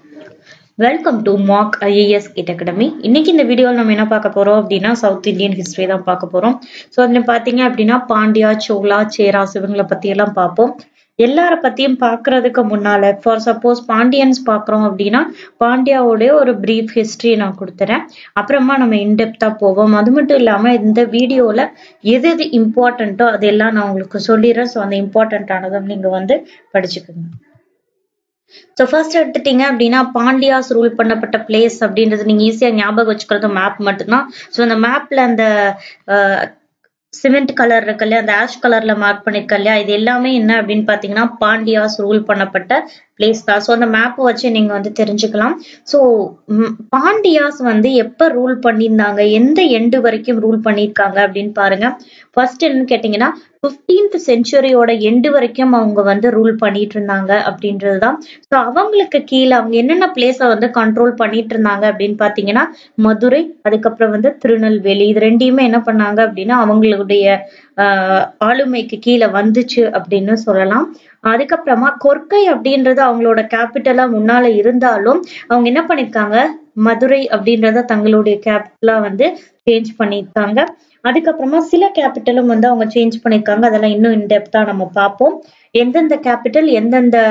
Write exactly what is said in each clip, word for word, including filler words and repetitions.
Welcome to mock IAS kit academy. இன்னைக்கு இந்த வீடியோவில் நம்ம என்ன பார்க்க போறோம் அப்படின்னா சவுத் இந்தியன் ஹிஸ்டரி தான் பார்க்க போறோம். ஸோ அதில் பார்த்தீங்க அப்படின்னா பாண்டியா, சோழா, சேராஸ் இவங்களை பத்தி எல்லாம் பார்ப்போம். எல்லார பத்தியும் பார்க்கறதுக்கு முன்னால ஃபார் சப்போஸ் பாண்டியன்ஸ் பார்க்குறோம் அப்படின்னா பாண்டியாவோடைய ஒரு பிரீஃப் ஹிஸ்டரி நான் கொடுத்துறேன். அப்புறமா நம்ம இன்டெப்தா போவோம். அது மட்டும் இல்லாம இந்த வீடியோல எது எது இம்பார்ட்டண்ட்டோ அதெல்லாம் நான் உங்களுக்கு சொல்லிடுறேன். ஸோ அந்த இம்பார்ட்டன்டானதை நீங்க வந்து படிச்சுக்கோங்க. ஸோ ஃபர்ஸ்ட் எடுத்துட்டீங்க அப்படின்னா பாண்டியாஸ் ரூல் பண்ணப்பட்ட பிளேஸ் அப்படின்றது நீங்க ஈஸியா ஞாபகம் வச்சுக்கிறது மேப் மட்டும்தான். ஸோ அந்த மேப்ல அந்த சிமெண்ட் கலர் இருக்கு இல்லையா, அந்த ஆஷ் கலர்ல மார்க் பண்ணிருக்க இல்லையா, இது எல்லாமே என்ன அப்படின்னு பாத்தீங்கன்னா பாண்டியாஸ் ரூல் பண்ணப்பட்ட பிளேஸ் தான். ஸோ அந்த மேப் வச்சு நீங்க வந்து தெரிஞ்சுக்கலாம். ஸோ பாண்டியாஸ் வந்து எப்ப ரூல் பண்ணியிருந்தாங்க, எந்த எண்டு வரைக்கும் ரூல் பண்ணியிருக்காங்க அப்படின்னு பாருங்க. ஃபர்ஸ்ட் என்னன்னு கேட்டீங்கன்னா பிப்டீன்த் செஞ்சுரியோட எண்டு வரைக்கும் அவங்க வந்து ரூல் பண்ணிட்டு இருந்தாங்க அப்படின்றதுதான். ஸோ அவங்களுக்கு கீழே அவங்க என்னென்ன பிளேஸ வந்து கண்ட்ரோல் பண்ணிட்டு இருந்தாங்க அப்படின்னு பாத்தீங்கன்னா மதுரை, அதுக்கப்புறம் வந்து திருநெல்வேலி, இது ரெண்டையுமே என்ன பண்ணாங்க அப்படின்னா அவங்களுடைய ஆஹ் ஆளுமைக்கு கீழே வந்துச்சு அப்படின்னு சொல்லலாம். அதுக்கப்புறமா கொர்க்கை அப்படின்றது அவங்களோட கேபிட்டலா முன்னால இருந்தாலும் அவங்க என்ன பண்ணிருக்காங்க, மதுரை அப்படின்றத தங்களுடைய கேபிட்டலா வந்து சேஞ்ச் பண்ணிருக்காங்க. அதுக்கப்புறமா சில கேபிட்டலும் வந்து அவங்க சேஞ்ச் பண்ணிருக்காங்க. அதெல்லாம் இன்னும் இன்டெப்தா நம்ம பார்ப்போம். எந்தெந்த கேபிட்டல் எந்தெந்த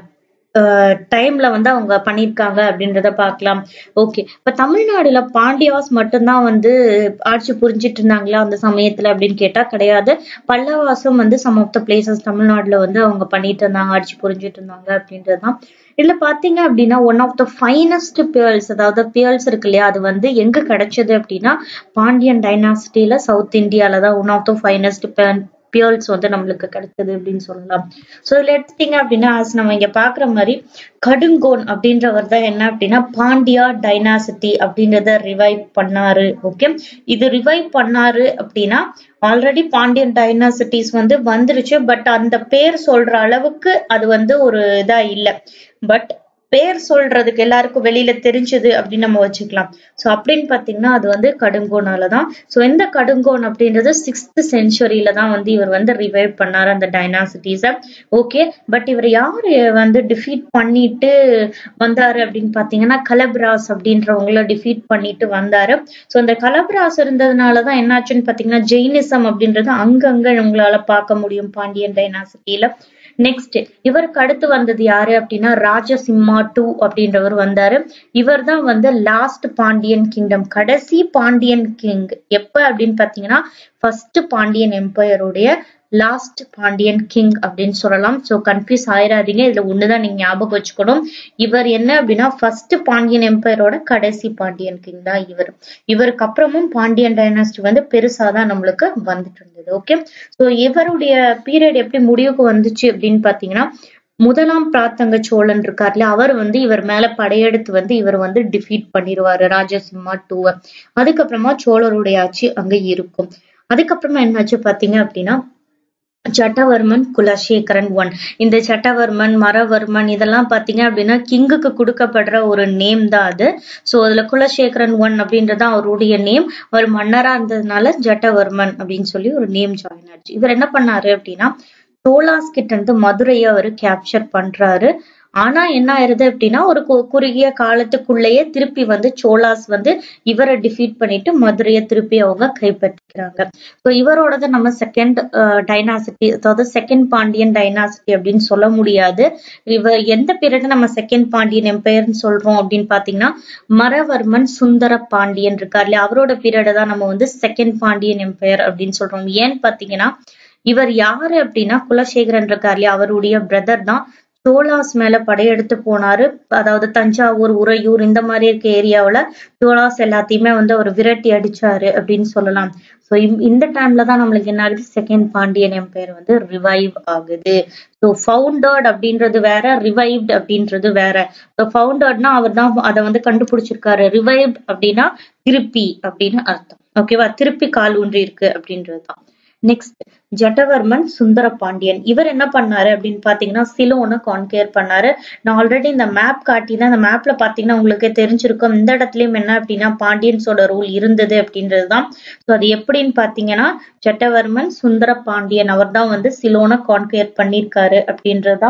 டைம்ல வந்து அவங்க பண்ணிருக்காங்க அப்படின்றத பார்க்கலாம். ஓகே, இப்ப தமிழ்நாடுல பாண்டியாஸ் மட்டும்தான் வந்து ஆட்சி புரிஞ்சிட்டு இருந்தாங்களா அந்த சமயத்துல அப்படின்னு கேட்டா கிடையாது. பல்லவாசும் வந்து சம் ஆஃப் த பிளேசஸ் தமிழ்நாடுல வந்து அவங்க பண்ணிட்டு இருந்தாங்க, ஆட்சி புரிஞ்சிட்டு இருந்தாங்க அப்படின்றதுதான். இதுல பாத்தீங்க அப்படின்னா one of the finest pearls, அதாவது பியர்ஸ் இருக்கு இல்லையா, அது வந்து எங்க கிடைச்சது அப்படின்னா பாண்டியன் டைனாசிட்டியில சவுத் இந்தியால தான் one of the finest pearls வந்து நம்மளுக்கு கிடைச்சது அப்படின்னு சொல்லலாம். சோ இதுல எடுத்துட்டீங்க அப்படின்னா நம்ம இங்க பாக்குற மாதிரி கடுங்கோன் அப்படின்றவர் தான் என்ன அப்படின்னா பாண்டியா டைனாசிட்டி அப்படின்றத ரிவைவ் பண்ணாரு. ஓகே, இது ரிவைவ் பண்ணாரு அப்படின்னா ஆல்ரெடி பாண்டியன் டைனாசிட்டிஸ் வந்து வந்துருச்சு. பட் அந்த பேர் சொல்ற அளவுக்கு அது வந்து ஒரு இதா இல்ல. பட் பேர் சொல்றதுக்கு எல்லாருக்கும் வெளியில தெரிஞ்சது அப்படின்னு நம்ம வச்சுக்கலாம். சோ அப்படின்னு பாத்தீங்கன்னா அது வந்து கடுங்கோனாலதான். சோ இந்த கடுங்கோன் அப்படின்றது சிக்ஸ்த் செஞ்சுரியில தான் வந்து இவர் வந்து ரிவைவ் பண்ணாரு அந்த டைனாசிட்டிஸ. ஓகே, பட் இவர் யாரு வந்து டிஃபீட் பண்ணிட்டு வந்தாரு அப்படின்னு பாத்தீங்கன்னா கலப்ராஸ் அப்படின்றவங்கள டிஃபீட் பண்ணிட்டு வந்தாரு. சோ அந்த கலப்ராஸ் இருந்ததுனாலதான் என்னாச்சுன்னு பாத்தீங்கன்னா ஜெயினிசம் அப்படின்றது அங்கங்க உங்களால பார்க்க முடியும் பாண்டியன் டைனாசிட்டியில. நெக்ஸ்ட் இவருக்கு அடுத்து வந்தது யாரு அப்படின்னா ராஜசிம்மா டூ அப்படின்றவர் வந்தாரு. இவர் தான் வந்து லாஸ்ட் பாண்டியன் கிங்டம், கடைசி பாண்டியன் கிங். எப்ப அப்படின்னு பாத்தீங்கன்னா ஃபர்ஸ்ட் பாண்டியன் எம்பையருடைய லாஸ்ட் பாண்டியன் கிங் அப்படின்னு சொல்லலாம். சோ கன்ஃபியூஸ் ஆயிராதீங்க, இதுல ஒண்ணுதான் நீங்க ஞாபகம் வச்சுக்கணும். இவர் என்ன அப்படின்னா ஃபர்ஸ்ட் பாண்டியன் எம்பையரோட கடைசி பாண்டியன் கிங் தான் இவர். இவருக்கு அப்புறமும் பாண்டியன் டைனாஸ்டி வந்து பெருசாதான் நம்மளுக்கு வந்துட்டு இருந்தது. ஓகே, சோ இவருடைய பீரியட் எப்படி முடிவுக்கு வந்துச்சு அப்படின்னு பாத்தீங்கன்னா முதலாம் பிராத்தங்க சோழன் இருக்காருல, அவர் வந்து இவர் மேல படையெடுத்து வந்து இவர் வந்து டிஃபீட் பண்ணிடுவாரு ராஜசிம்மா டூவ. அதுக்கப்புறமா சோழருடைய ஆட்சி அங்க இருக்கும். அதுக்கப்புறமா என்னாச்சு பாத்தீங்க அப்படின்னா ஜட்டவர்மன், குலசேகரன் ஒன். இந்த ஜட்டவர்மன், மரவர்மன் இதெல்லாம் பாத்தீங்க அப்படின்னா கிங்குக்கு கொடுக்கப்படுற ஒரு நேம் தான் அது. சோ அதுல குலசேகரன் ஒன் அப்படின்றது அவருடைய நேம். அவர் மன்னரா இருந்ததுனால ஜட்டவர்மன் அப்படின்னு சொல்லி ஒரு நேம் ஜாயின் ஆச்சு. இவர் என்ன பண்ணாரு அப்படின்னா சோழாஸ் கிட்ட இருந்து மதுரையை அவரு கேப்சர் பண்றாரு. ஆனா என்ன ஆயிருது அப்படின்னா ஒரு குறுகிய காலத்துக்குள்ளேயே திருப்பி வந்து சோழாஸ் வந்து இவரை டிஃபீட் பண்ணிட்டு மதுரையை திருப்பி அவங்க கைப்பற்றிக்கிறாங்க. ஸோ இவரோடத நம்ம செகண்ட் டைனாசிட்டி, அதாவது செகண்ட் பாண்டியன் டைனாசிட்டி அப்படின்னு சொல்ல முடியாது. இவர் எந்த பீரியட் நம்ம செகண்ட் பாண்டியன் எம்பையர்னு சொல்றோம் அப்படின்னு பாத்தீங்கன்னா மரவர்மன் சுந்தர பாண்டியன் இருக்காரு இல்லையா, அவரோட பீரியட தான் நம்ம வந்து செகண்ட் பாண்டியன் எம்பையர் அப்படின்னு சொல்றோம். ஏன்னு பாத்தீங்கன்னா இவர் யாரு அப்படின்னா குலசேகரன் இருக்காரு இல்லையா, அவருடைய பிரதர் தான் சோழாஸ் மேல படையெடுத்து போனாரு. அதாவது தஞ்சாவூர், உறையூர் இந்த மாதிரி இருக்க ஏரியாவுல சோழாஸ் எல்லாத்தையுமே வந்து அவர் விரட்டி அடிச்சாரு அப்படின்னு சொல்லலாம். சோ இந்த டைம்ல தான் நம்மளுக்கு என்ன ஆகுது, செகண்ட் பாண்டியன் எம்பையர் வந்து ரிவைவ் ஆகுது. ஸோ ஃபவுண்டர்ட் அப்படின்றது வேற, ரிவைவ்ட் அப்படின்றது வேற. ஸோ ஃபவுண்டர்ட்னா அவர் தான் அதை வந்து கண்டுபிடிச்சிருக்காரு. ரிவைவ்ட் அப்படின்னா திருப்பி அப்படின்னு அர்த்தம். ஓகேவா, திருப்பி கால் ஊன்றி இருக்கு அப்படின்றதுதான். நெக்ஸ்ட் ஜட்டவர்மன் சுந்தர பாண்டியன். இவர் என்ன பண்ணாரு அப்படின்னு பாத்தீங்கன்னா சிலோனை கான்கேர் பண்ணாரு. நான் ஆல்ரெடி இந்த மேப் காட்டிதான், அந்த மேப்ல பாத்தீங்கன்னா உங்களுக்கே தெரிஞ்சிருக்கும் இந்த இடத்துலயும் என்ன அப்படின்னா பாண்டியன்ஸோட ரூல் இருந்தது அப்படின்றதுதான். ஸோ அது எப்படின்னு பாத்தீங்கன்னா ஜட்டவர்மன் சுந்தர பாண்டியன் அவர் தான் வந்து சிலோனை கான்கேர் பண்ணிருக்காரு அப்படின்றதுதான்.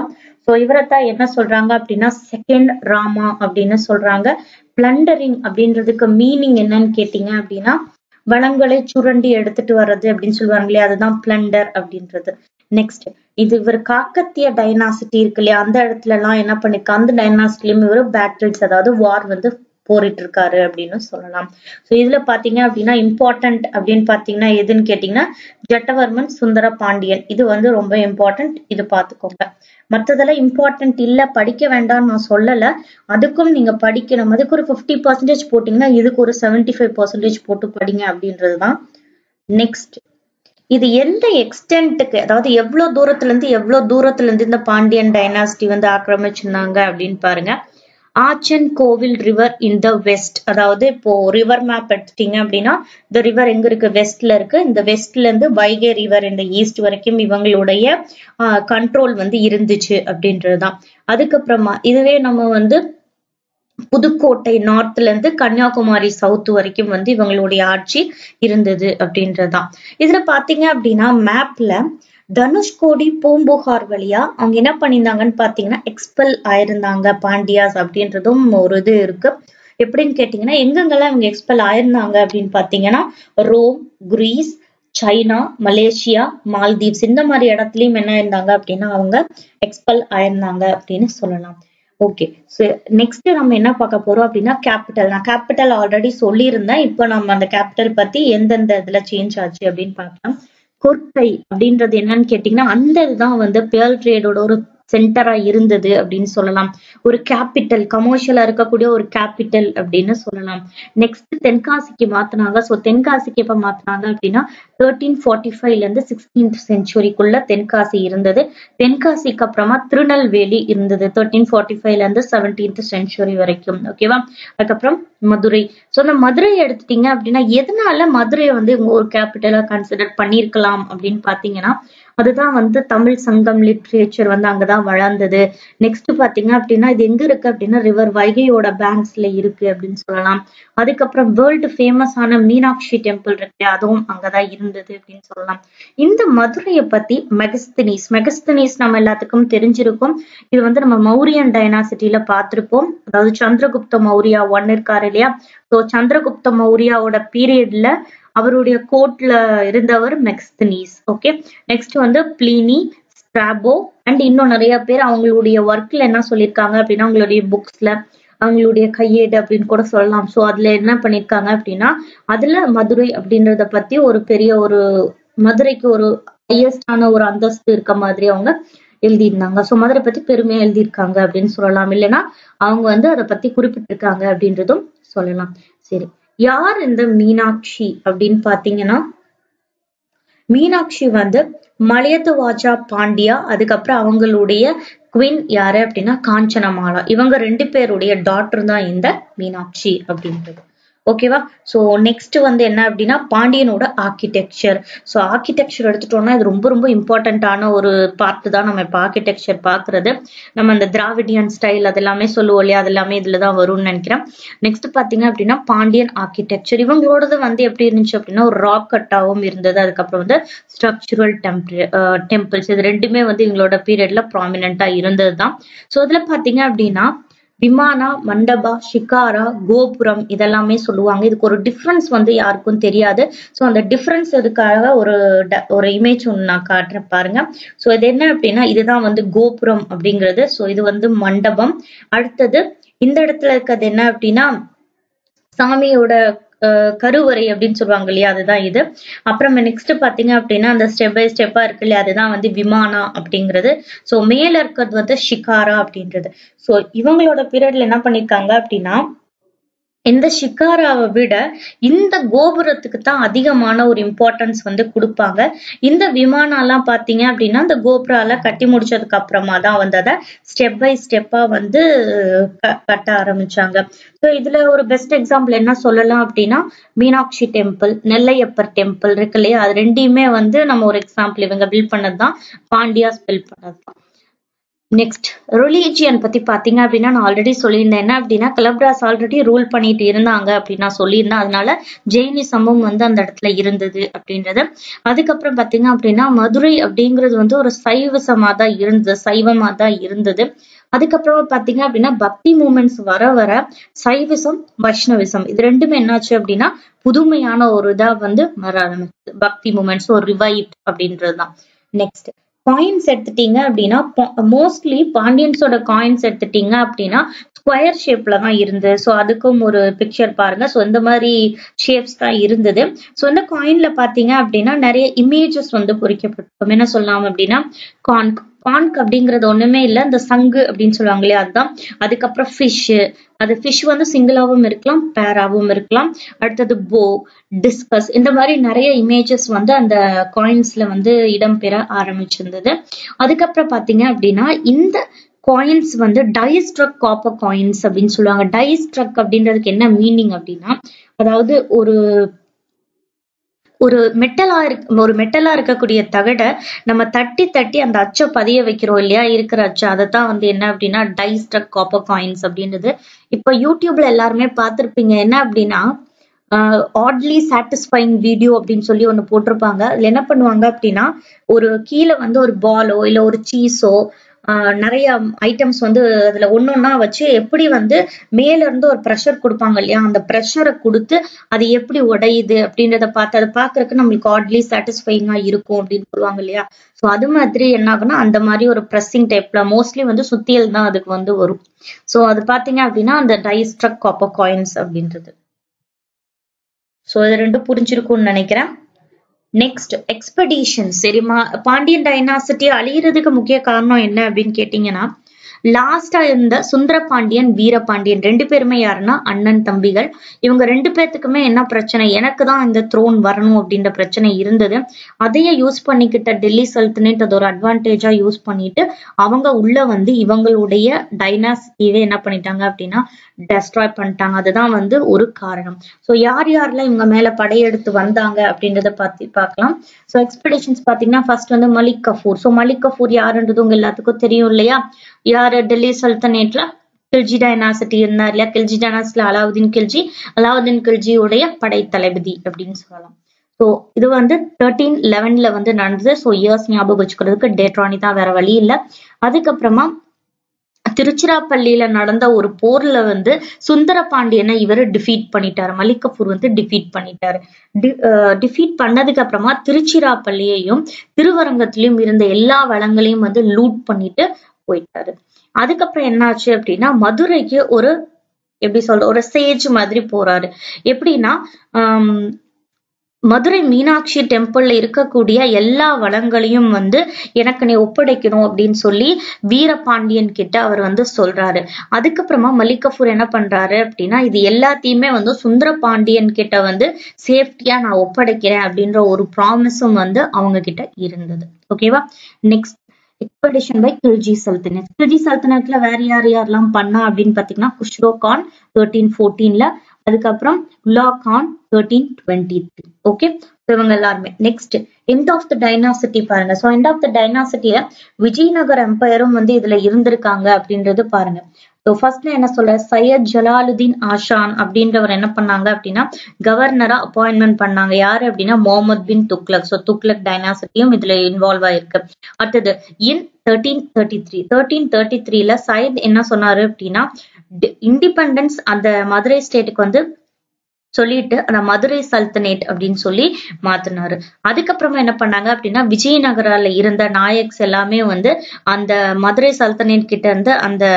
சோ இவரைத்தான் என்ன சொல்றாங்க அப்படின்னா செகண்ட் ராமா அப்படின்னு சொல்றாங்க. பிளண்டரிங் அப்படின்றதுக்கு மீனிங் என்னன்னு கேட்டீங்க அப்படின்னா வளங்களை சுரண்டி எடுத்துட்டு வர்றது அப்படின்னு சொல்லுவாங்க இல்லையா, அதுதான் பிளண்டர் அப்படின்றது. நெக்ஸ்ட் இது இவர் காக்கத்திய டைனாசிட்டி இருக்கு இல்லையா, அந்த இடத்துல எல்லாம் என்ன பண்ணிருக்கா, அந்த டைனாசிட்டிலயும் இவர் பேட்டில்ஸ் அதாவது வார் வந்து போரிட்டு இருக்காரு அப்படின்னு சொல்லலாம். சோ இதுல பாத்தீங்க அப்படின்னா இம்பார்ட்டன்ட் அப்படின்னு பாத்தீங்கன்னா எதுன்னு கேட்டீங்கன்னா ஜட்டவர்மன் சுந்தர பாண்டியன், இது வந்து ரொம்ப இம்பார்ட்டன்ட், இது பாத்துக்கோங்க. மத்ததெல்லாம் இம்பார்ட்டன்ட் இல்ல, படிக்க வேண்டாம்னு நான் சொல்லல, அதுக்கும் நீங்க படிக்கணும். அதுக்கு ஒரு பிப்டி பர்சன்டேஜ் போட்டீங்கன்னா இதுக்கு ஒரு செவன்டி ஃபைவ் பர்சன்டேஜ் போட்டு படிங்க அப்படின்றதுதான். நெக்ஸ்ட் இது எந்த எக்ஸ்டென்ட்டுக்கு, அதாவது எவ்வளவு தூரத்துல இருந்து எவ்வளவு தூரத்துல இருந்து இந்த பாண்டியன் டைனாசிட்டி வந்து ஆக்கிரமிச்சிருந்தாங்க அப்படின்னு பாருங்க. ஆச்சன் கோவில் ரிவர் இன் த வெஸ்ட், அதாவது இப்போ ரிவர் மேப் எடுத்துட்டீங்க அப்படின்னா இந்த ரிவர் எங்க இருக்கு, வெஸ்ட்ல இருக்கு. இந்த வெஸ்ட்ல இருந்து வைகை ரிவர் இந்த ஈஸ்ட் வரைக்கும் இவங்களுடைய கண்ட்ரோல் வந்து இருந்துச்சு அப்படின்றதுதான். அதுக்கப்புறமா இதுவே நம்ம வந்து புதுக்கோட்டை நார்த்ல இருந்து கன்னியாகுமரி சவுத் வரைக்கும் வந்து இவங்களுடைய ஆட்சி இருந்தது அப்படின்றதுதான். இதுல பாத்தீங்க அப்படின்னா மேப்ல தனுஷ்கோடி பூம்புகார் வழியா அவங்க என்ன பண்ணியிருந்தாங்கன்னு பாத்தீங்கன்னா எக்ஸ்பெல் ஆயிருந்தாங்க பாண்டியாஸ் அப்படின்றதும் ஒரு இது இருக்கு. எப்படின்னு கேட்டீங்கன்னா எங்கெங்கெல்லாம் இவங்க எக்ஸ்பெல் ஆயிருந்தாங்க அப்படின்னு பாத்தீங்கன்னா Rome, Greece, China, Malaysia, Maldives இந்த மாதிரி இடத்துலயும் என்ன இருந்தாங்க அப்படின்னா அவங்க எக்ஸ்பெல் ஆயிருந்தாங்க அப்படின்னு சொல்லலாம். ஓகே, நெக்ஸ்ட் நம்ம என்ன பார்க்க போறோம் அப்படின்னா கேபிட்டல். நான் கேபிட்டல் ஆல்ரெடி சொல்லியிருந்தேன், இப்போ நம்ம அந்த கேபிட்டல் பத்தி எந்தெந்த இதுல சேஞ்ச் ஆச்சு அப்படின்னு பார்க்கலாம். கொர்க்கை அப்படின்றது என்னன்னு கேட்டீங்கன்னா அந்த இதுதான் வந்து பேர்ல் ட்ரேடோட ஒரு சென்டரா இருந்தது அப்படின்னு சொல்லலாம். ஒரு கேபிட்டல், கமர்ஷியலா இருக்கக்கூடிய ஒரு கேபிட்டல் அப்படின்னு சொல்லலாம். நெக்ஸ்ட் தென்காசிக்கு மாத்தினாங்க. சோ தென்காசிக்கு எப்ப மாத்தினாங்க அப்படின்னா தேர்ட்டீன் ஃபார்ட்டி ஃபைவ்ல இருந்து சிக்ஸ்டீன்த் செஞ்சுரிக்குள்ள தென்காசி இருந்தது. தென்காசிக்கு அப்புறமா திருநெல்வேலி இருந்தது தேர்ட்டீன் ஃபார்ட்டி ஃபைவ்ல இருந்து செவன்டீன்த் செஞ்சுரி வரைக்கும். ஓகேவா, அதுக்கப்புறம் மதுரை. சோ அந்த மதுரையை எடுத்துட்டீங்க அப்படின்னா எதனால மதுரையை வந்து இவங்க ஒரு கேபிட்டலா கன்சிடர் பண்ணிருக்கலாம் அப்படின்னு பாத்தீங்கன்னா அதுதான் வந்து தமிழ் சங்கம் லிட்ரேச்சர் வந்து அங்கதான் வளர்ந்தது. நெக்ஸ்ட் பாத்தீங்க அப்படின்னா இது எங்க இருக்கு அப்படின்னா ரிவர் வைகையோட பேங்க்ஸ்ல இருக்கு அப்படின்னு சொல்லலாம். அதுக்கப்புறம் வேர்ல்டு ஃபேமஸ் ஆன மீனாட்சி டெம்பிள் இருக்கு, அதுவும் அங்கதான் இருந்தது அப்படின்னு சொல்லலாம். இந்த மதுரையை பத்தி மெகஸ்தனீஸ் மெகஸ்தனீஸ் நம்ம எல்லாத்துக்கும் தெரிஞ்சிருக்கும். இது வந்து நம்ம மௌரியன் டைனாசிட்டியில பார்த்திருப்போம். அதாவது சந்திரகுப்த மௌரியா ஒன் இருக்காரு இல்லையா, சோ சந்திரகுப்த மௌரியாவோட பீரியட்ல அவருடைய கோர்ட்ல இருந்தவர் மெகஸ்தனீஸ். ஓகே, நெக்ஸ்ட் வந்து பிளினி, ஸ்ட்ராபோ அண்ட் இன்னும் நிறைய பேர் அவங்களுடைய ஒர்க்ல என்ன சொல்லியிருக்காங்க அப்படின்னா அவங்களுடைய புக்ஸ்ல அவங்களுடைய கையேடு அப்படின்னு கூட சொல்லலாம். சோ அதுல என்ன பண்ணிருக்காங்க அப்படின்னா அதுல மதுரை அப்படின்றத பத்தி ஒரு பெரிய ஒரு மதுரைக்கு ஒரு ஹையஸ்டான ஒரு அந்தஸ்து இருக்க மாதிரி அவங்க எழுதியிருந்தாங்க. சோ மதுரை பத்தி பெருமையா எழுதியிருக்காங்க அப்படின்னு சொல்லலாம். இல்லைன்னா அவங்க வந்து அதை பத்தி குறிப்பிட்டிருக்காங்க அப்படின்றதும் சொல்லலாம். சரி, யார் இந்த மீனாட்சி அப்படின்னு பாத்தீங்கன்னா மீனாட்சி வந்து மலையத்துவாஜா பாண்டியா, அதுக்கப்புறம் அவங்களுடைய குவீன் யாரு அப்படின்னா காஞ்சனமாலா. இவங்க ரெண்டு பேருடைய டாட்டர் தான் இந்த மீனாட்சி அப்படின்றது. ஓகேவா, சோ நெக்ஸ்ட் வந்து என்ன அப்படின்னா பாண்டியனோட ஆர்கிடெக்சர். சோ ஆர்கிடெக்சர் எடுத்துட்டோம்னா இது ரொம்ப ரொம்ப இம்பார்ட்டன்டான ஒரு பார்ட் தான் நம்ம இப்ப ஆர்கிடெக்சர் பாக்குறது. நம்ம அந்த திராவிடியன் ஸ்டைல் அதெல்லாமே சொல்லுவோம் இல்லையா, அது எல்லாமே இதுலதான் வரும்னு நினைக்கிறேன். நெக்ஸ்ட் பாத்தீங்க அப்படின்னா பாண்டியன் ஆர்கிடெக்சர் இவங்களோடது வந்து எப்படி இருந்துச்சு அப்படின்னா ஒரு ராக் கட்டாவும் இருந்தது. அதுக்கப்புறம் வந்து ஸ்ட்ரக்சுரல் டெம்பிள் டெம்பிள்ஸ் இது ரெண்டுமே வந்து இவங்களோட பீரியட்ல ப்ராமினென்டா இருந்ததுதான். சோ இதுல பாத்தீங்க அப்படின்னா விமானா, மண்டபா, ஷிகாரா, கோபுரம் இதெல்லாமே சொல்லுவாங்க. இதுக்கு ஒரு டிஃபரன்ஸ் வந்து யாருக்கும் தெரியாது. சோ அந்த டிஃபரன்ஸ் இதுக்காக ஒரு ஒரு இமேஜ் ஒன்று நான் காட்டுறேன் பாருங்க. சோ இது என்ன அப்படின்னா இதுதான் வந்து கோபுரம் அப்படிங்கிறது. சோ இது வந்து மண்டபம். அடுத்தது இந்த இடத்துல இருக்கிறது என்ன அப்படின்னா சாமியோட கருவறை அப்படின்னு சொல்லுவாங்க இல்லையா, அதுதான் இது. அப்புறம் நெக்ஸ்ட் பாத்தீங்க அப்படின்னா அந்த ஸ்டெப் பை ஸ்டெப்பா இருக்கு இல்லையா, அதுதான் வந்து விமானா அப்படிங்கிறது. சோ மேல இருக்கிறது வந்து ஷிகாரா அப்படின்றது. சோ இவங்களோட பீரியட்ல என்ன பண்ணிருக்காங்க அப்படின்னா இந்த ஷிகாராவை விட இந்த கோபுரத்துக்கு தான் அதிகமான ஒரு இம்பார்ட்டன்ஸ் வந்து கொடுப்பாங்க. இந்த விமானம்லாம் பாத்தீங்க அப்படின்னா இந்த கோபுரால கட்டி முடிச்சதுக்கு அப்புறமா தான் வந்து அதை ஸ்டெப் பை ஸ்டெப்பா வந்து கட்ட ஆரம்பிச்சாங்க. ஸோ இதுல ஒரு பெஸ்ட் எக்ஸாம்பிள் என்ன சொல்லலாம் அப்படின்னா மீனாட்சி டெம்பிள், நெல்லையப்பர் டெம்பிள் இருக்கு இல்லையா, அது ரெண்டையுமே வந்து நம்ம ஒரு எக்ஸாம்பிள் இவங்க பில்ட் பண்ணதுதான், பாண்டியாஸ் பில்ட் பண்ணதுதான். நெக்ஸ்ட் ரிலீஜியன் பத்தி பாத்தீங்க அப்படின்னா நான் ஆல்ரெடி சொல்லியிருந்தேன். என்ன அப்படின்னா கலப்ராஸ் ஆல்ரெடி ரூல் பண்ணிட்டு இருந்தாங்க அப்படின்னு நான் சொல்லியிருந்தேன். அதனால ஜெயினிசமும் வந்து அந்த இடத்துல இருந்தது அப்படின்றது. அதுக்கப்புறம் பாத்தீங்க அப்படின்னா மதுரை அப்படிங்கிறது வந்து ஒரு சைவசமா தான் இருந்தது சைவமா தான் இருந்தது. அதுக்கப்புறம் பாத்தீங்க அப்படின்னா பக்தி மூமெண்ட்ஸ் வர வர சைவிசம் வைஷ்ணவிசம் இது ரெண்டுமே என்னாச்சு அப்படின்னா புதுமையான ஒரு இதா வந்து வர ஆரம்பிச்சு பக்தி மூமெண்ட்ஸ் ஒரு ரிவைவ் அப்படின்றதுதான். நெக்ஸ்ட் காயின்ஸ் எடுத்துட்டீங்க அப்படின்னா மோஸ்ட்லி பாண்டியன்ஸோட காயின்ஸ் எடுத்துட்டீங்க அப்படின்னா ஸ்கொயர் ஷேப்ல தான் இருந்தது. ஸோ அதுக்கும் ஒரு பிக்சர் பாருங்க. ஸோ இந்த மாதிரி ஷேப்ஸ் தான் இருந்தது. ஸோ இந்த காயின்ல பாத்தீங்க அப்படின்னா நிறைய இமேஜஸ் வந்து பொறிக்கப்பட்டிருக்கும். என்ன சொல்லலாம் அப்படின்னா கான்க் கான்க் அப்படிங்கிறது ஒண்ணுமே இல்லை, இந்த சங்கு அப்படின்னு சொல்லுவாங்க இல்லையா அதுதான். அதுக்கப்புறம் ஃபிஷ், அது ஃபிஷ் வந்து சிங்கிளாவும் இருக்கலாம் பேராவும் இருக்கலாம். அடுத்தது போ, டிஸ்கஸ், இந்த மாதிரி நிறைய இமேஜஸ் வந்து அந்த காயின்ஸ்ல வந்து இடம்பெற ஆரம்பிச்சிருந்தது. அதுக்கப்புறம் பாத்தீங்க அப்படின்னா இந்த காயின்ஸ் வந்து டைஸ்ட்ரக் காப்பர் காயின்ஸ் அப்படின்னு சொல்லுவாங்க. டைஸ்ட்ரக் அப்படின்றதுக்கு என்ன மீனிங் அப்படின்னா அதாவது ஒரு ஒரு மெட்டலா இருக்கு ஒரு மெட்டலா இருக்கக்கூடிய தகட நம்ம தட்டி தட்டி அந்த அச்சை பதிய வைக்கிறோம் இல்லையா இருக்கிற அச்சு, அதைத்தான் வந்து என்ன அப்படின்னா டைஸ்ட்ரக் காப்பர் காயின்ஸ் அப்படின்றது. இப்ப யூடியூப்ல எல்லாருமே பார்த்திருப்பீங்க. என்ன அப்படின்னா ஆட்லி சாட்டிஸ்ஃபைங் வீடியோ அப்படின்னு சொல்லி ஒண்ணு போட்டிருப்பாங்க. அதுல என்ன பண்ணுவாங்க அப்படின்னா ஒரு கீழே வந்து ஒரு பாலோ இல்ல ஒரு சீஸோ ஆஹ் நிறைய ஐட்டம்ஸ் வந்து அதுல ஒன்னொன்னா வச்சு எப்படி வந்து மேல இருந்து ஒரு ப்ரெஷர் கொடுப்பாங்க இல்லையா, அந்த ப்ரெஷரை கொடுத்து அது எப்படி உடையுது அப்படின்றத பார்த்து அதை பாக்குறதுக்கு நம்மளுக்கு ஆட்லி சாட்டிஸ்ஃபைங்கா இருக்கும் அப்படின்னு சொல்லுவாங்க இல்லையா. ஸோ அது மாதிரி என்ன ஆகுனா அந்த மாதிரி ஒரு ப்ரெஸ்ஸிங் டைப்ல மோஸ்ட்லி வந்து சுத்தியல் தான் அதுக்கு வந்து வரும். ஸோ அது பாத்தீங்க அப்படின்னா அந்த டைஸ்ட்ரக் காப்பர் காயின்ஸ் அப்படின்றது. ஸோ இது ரெண்டும் புரிஞ்சிருக்கும்னு நினைக்கிறேன். Next expedition. சரிமா, பாண்டியன் டைனாசிட்டி அழியறதுக்கு முக்கிய காரணம் என்ன அப்படின்னு கேட்டீங்கன்னா லாஸ்டா இருந்த சுந்தர பாண்டியன் வீரபாண்டியன் ரெண்டு பேருமே யாருன்னா அண்ணன் தம்பிகள். இவங்க ரெண்டு பேர்த்துக்குமே என்ன பிரச்சனை, எனக்கு தான் இந்த த்ரோன் வரணும் அப்படின்ற பிரச்சனை இருந்தது. அதையே யூஸ் பண்ணிக்கிட்ட டெல்லி சல்தனேட் அது ஒரு அட்வான்டேஜா யூஸ் பண்ணிட்டு அவங்க உள்ள வந்து இவங்களுடைய டைனாசிட்டியே என்ன பண்ணிட்டாங்க அப்படின்னா டெஸ்ட்ராய் பண்ணிட்டாங்க. அதுதான் வந்து ஒரு காரணம். ஸோ யார் யாரெல்லாம் இவங்க மேல படையெடுத்து வந்தாங்க அப்படின்றத பார்த்து பார்க்கலாம். ஸோ எக்ஸ்பெடிஷன்ஸ் பாத்தீங்கன்னா ஃபர்ஸ்ட் வந்து மலிக் கஃபூர். ஸோ மலிக் கஃபூர் யாருன்றது உங்க எல்லாத்துக்கும் தெரியும் இல்லையா. யாரு டெல்லி சல்தனேட்ல கில்ஜி டைனாசிட்டி இருந்தார் இல்லையா. கில்ஜி டைனாசிட்டில அலாவுதீன் கில்ஜி, அலாவுதீன் கில்ஜியுடைய படை தளபதி அப்படின்னு சொல்லலாம். ஸோ இது வந்து தேர்ட்டீன் லெவன்ல வந்து நடந்தது. ஸோ இயர்ஸ் ஞாபகம் வச்சுக்கிறதுக்கு டேட்ரானி தான், வேற வழி இல்லை. அதுக்கப்புறமா திருச்சிராப்பள்ளியில நடந்த ஒரு போர்ல வந்து சுந்தர பாண்டியனை இவரு டிஃபீட் பண்ணிட்டாரு. மலிக் கஃபூர் வந்து டிஃபீட் பண்ணிட்டாரு. டிஃபீட் பண்ணதுக்கு அப்புறமா திருச்சிராப்பள்ளியையும் திருவரங்கத்திலயும் இருந்த எல்லா வளங்களையும் வந்து லூட் பண்ணிட்டு போயிட்டாரு. அதுக்கப்புறம் என்னாச்சு அப்படின்னா மதுரைக்கு ஒரு எப்படி சொல்ற ஒரு சேஜ் மாதிரி போறாரு. எப்படின்னா ஆஹ் மதுரை மீனாட்சி டெம்பிள்ல இருக்கக்கூடிய எல்லா வளங்களையும் வந்து எனக்கு நீ ஒப்படைக்கணும் அப்படின்னு சொல்லி வீரபாண்டியன் கிட்ட அவர் வந்து சொல்றாரு. அதுக்கப்புறமா மலிக் கஃபூர் என்ன பண்றாரு அப்படின்னா இது எல்லாத்தையுமே வந்து சுந்தர பாண்டியன் கிட்ட வந்து சேஃப்டியா நான் ஒப்படைக்கிறேன் அப்படின்ற ஒரு ப்ராமிஸும் வந்து அவங்க கிட்ட இருந்தது. ஓகேவா. Next expedition by Khilji sultanate. Khilji சல்தனேட்ல வேற யார் யாரெல்லாம் பண்ணா அப்படின்னு பாத்தீங்கன்னா குஷ்ரோ கான் தேர்ட்டீன் ஃபோர்டீன்ல, அதுக்கப்புறம் Ulugh Khan thirteen twenty three. Okay, இவங்க எல்லாருமே. Next end of the dynasty பாருங்க. ஸோ எண்ட் ஆஃப் த டைனாசிட்டியில விஜயநகர் எம்பையரும் வந்து இதுல இருந்திருக்காங்க அப்படின்றது பாருங்க. ஸோ ஃபர்ஸ்ட்ல என்ன சொல்ற சையத் ஜலாலுதீன் ஆஷான் அப்படின்றவர் என்ன பண்ணாங்க அப்படின்னா கவர்னரா அப்பாயின்மெண்ட் பண்ணாங்க. யாரு அப்படின்னா முகமது பின் துக்ளக். ஸோ துக்ளக் டைனாசிட்டியும் இதுல இன்வால்வ் ஆயிருக்கு. அடுத்தது in thirteen thirty three thirteen thirty த்ரீல சையத் என்ன சொன்னாரு அப்படின்னா இண்டிபெண்டன்ஸ் அந்த மதுரை ஸ்டேட்டுக்கு வந்து சொல்லிட்டு அந்த மதுரை சல்தனேட் அப்படின்னு சொல்லி மாத்தினாரு. அதுக்கப்புறமா என்ன பண்ணாங்க அப்படின்னா விஜயநகரால இருந்த நாயக்ஸ் எல்லாமே வந்து அந்த மதுரை சல்தனேட் கிட்ட இருந்து அந்த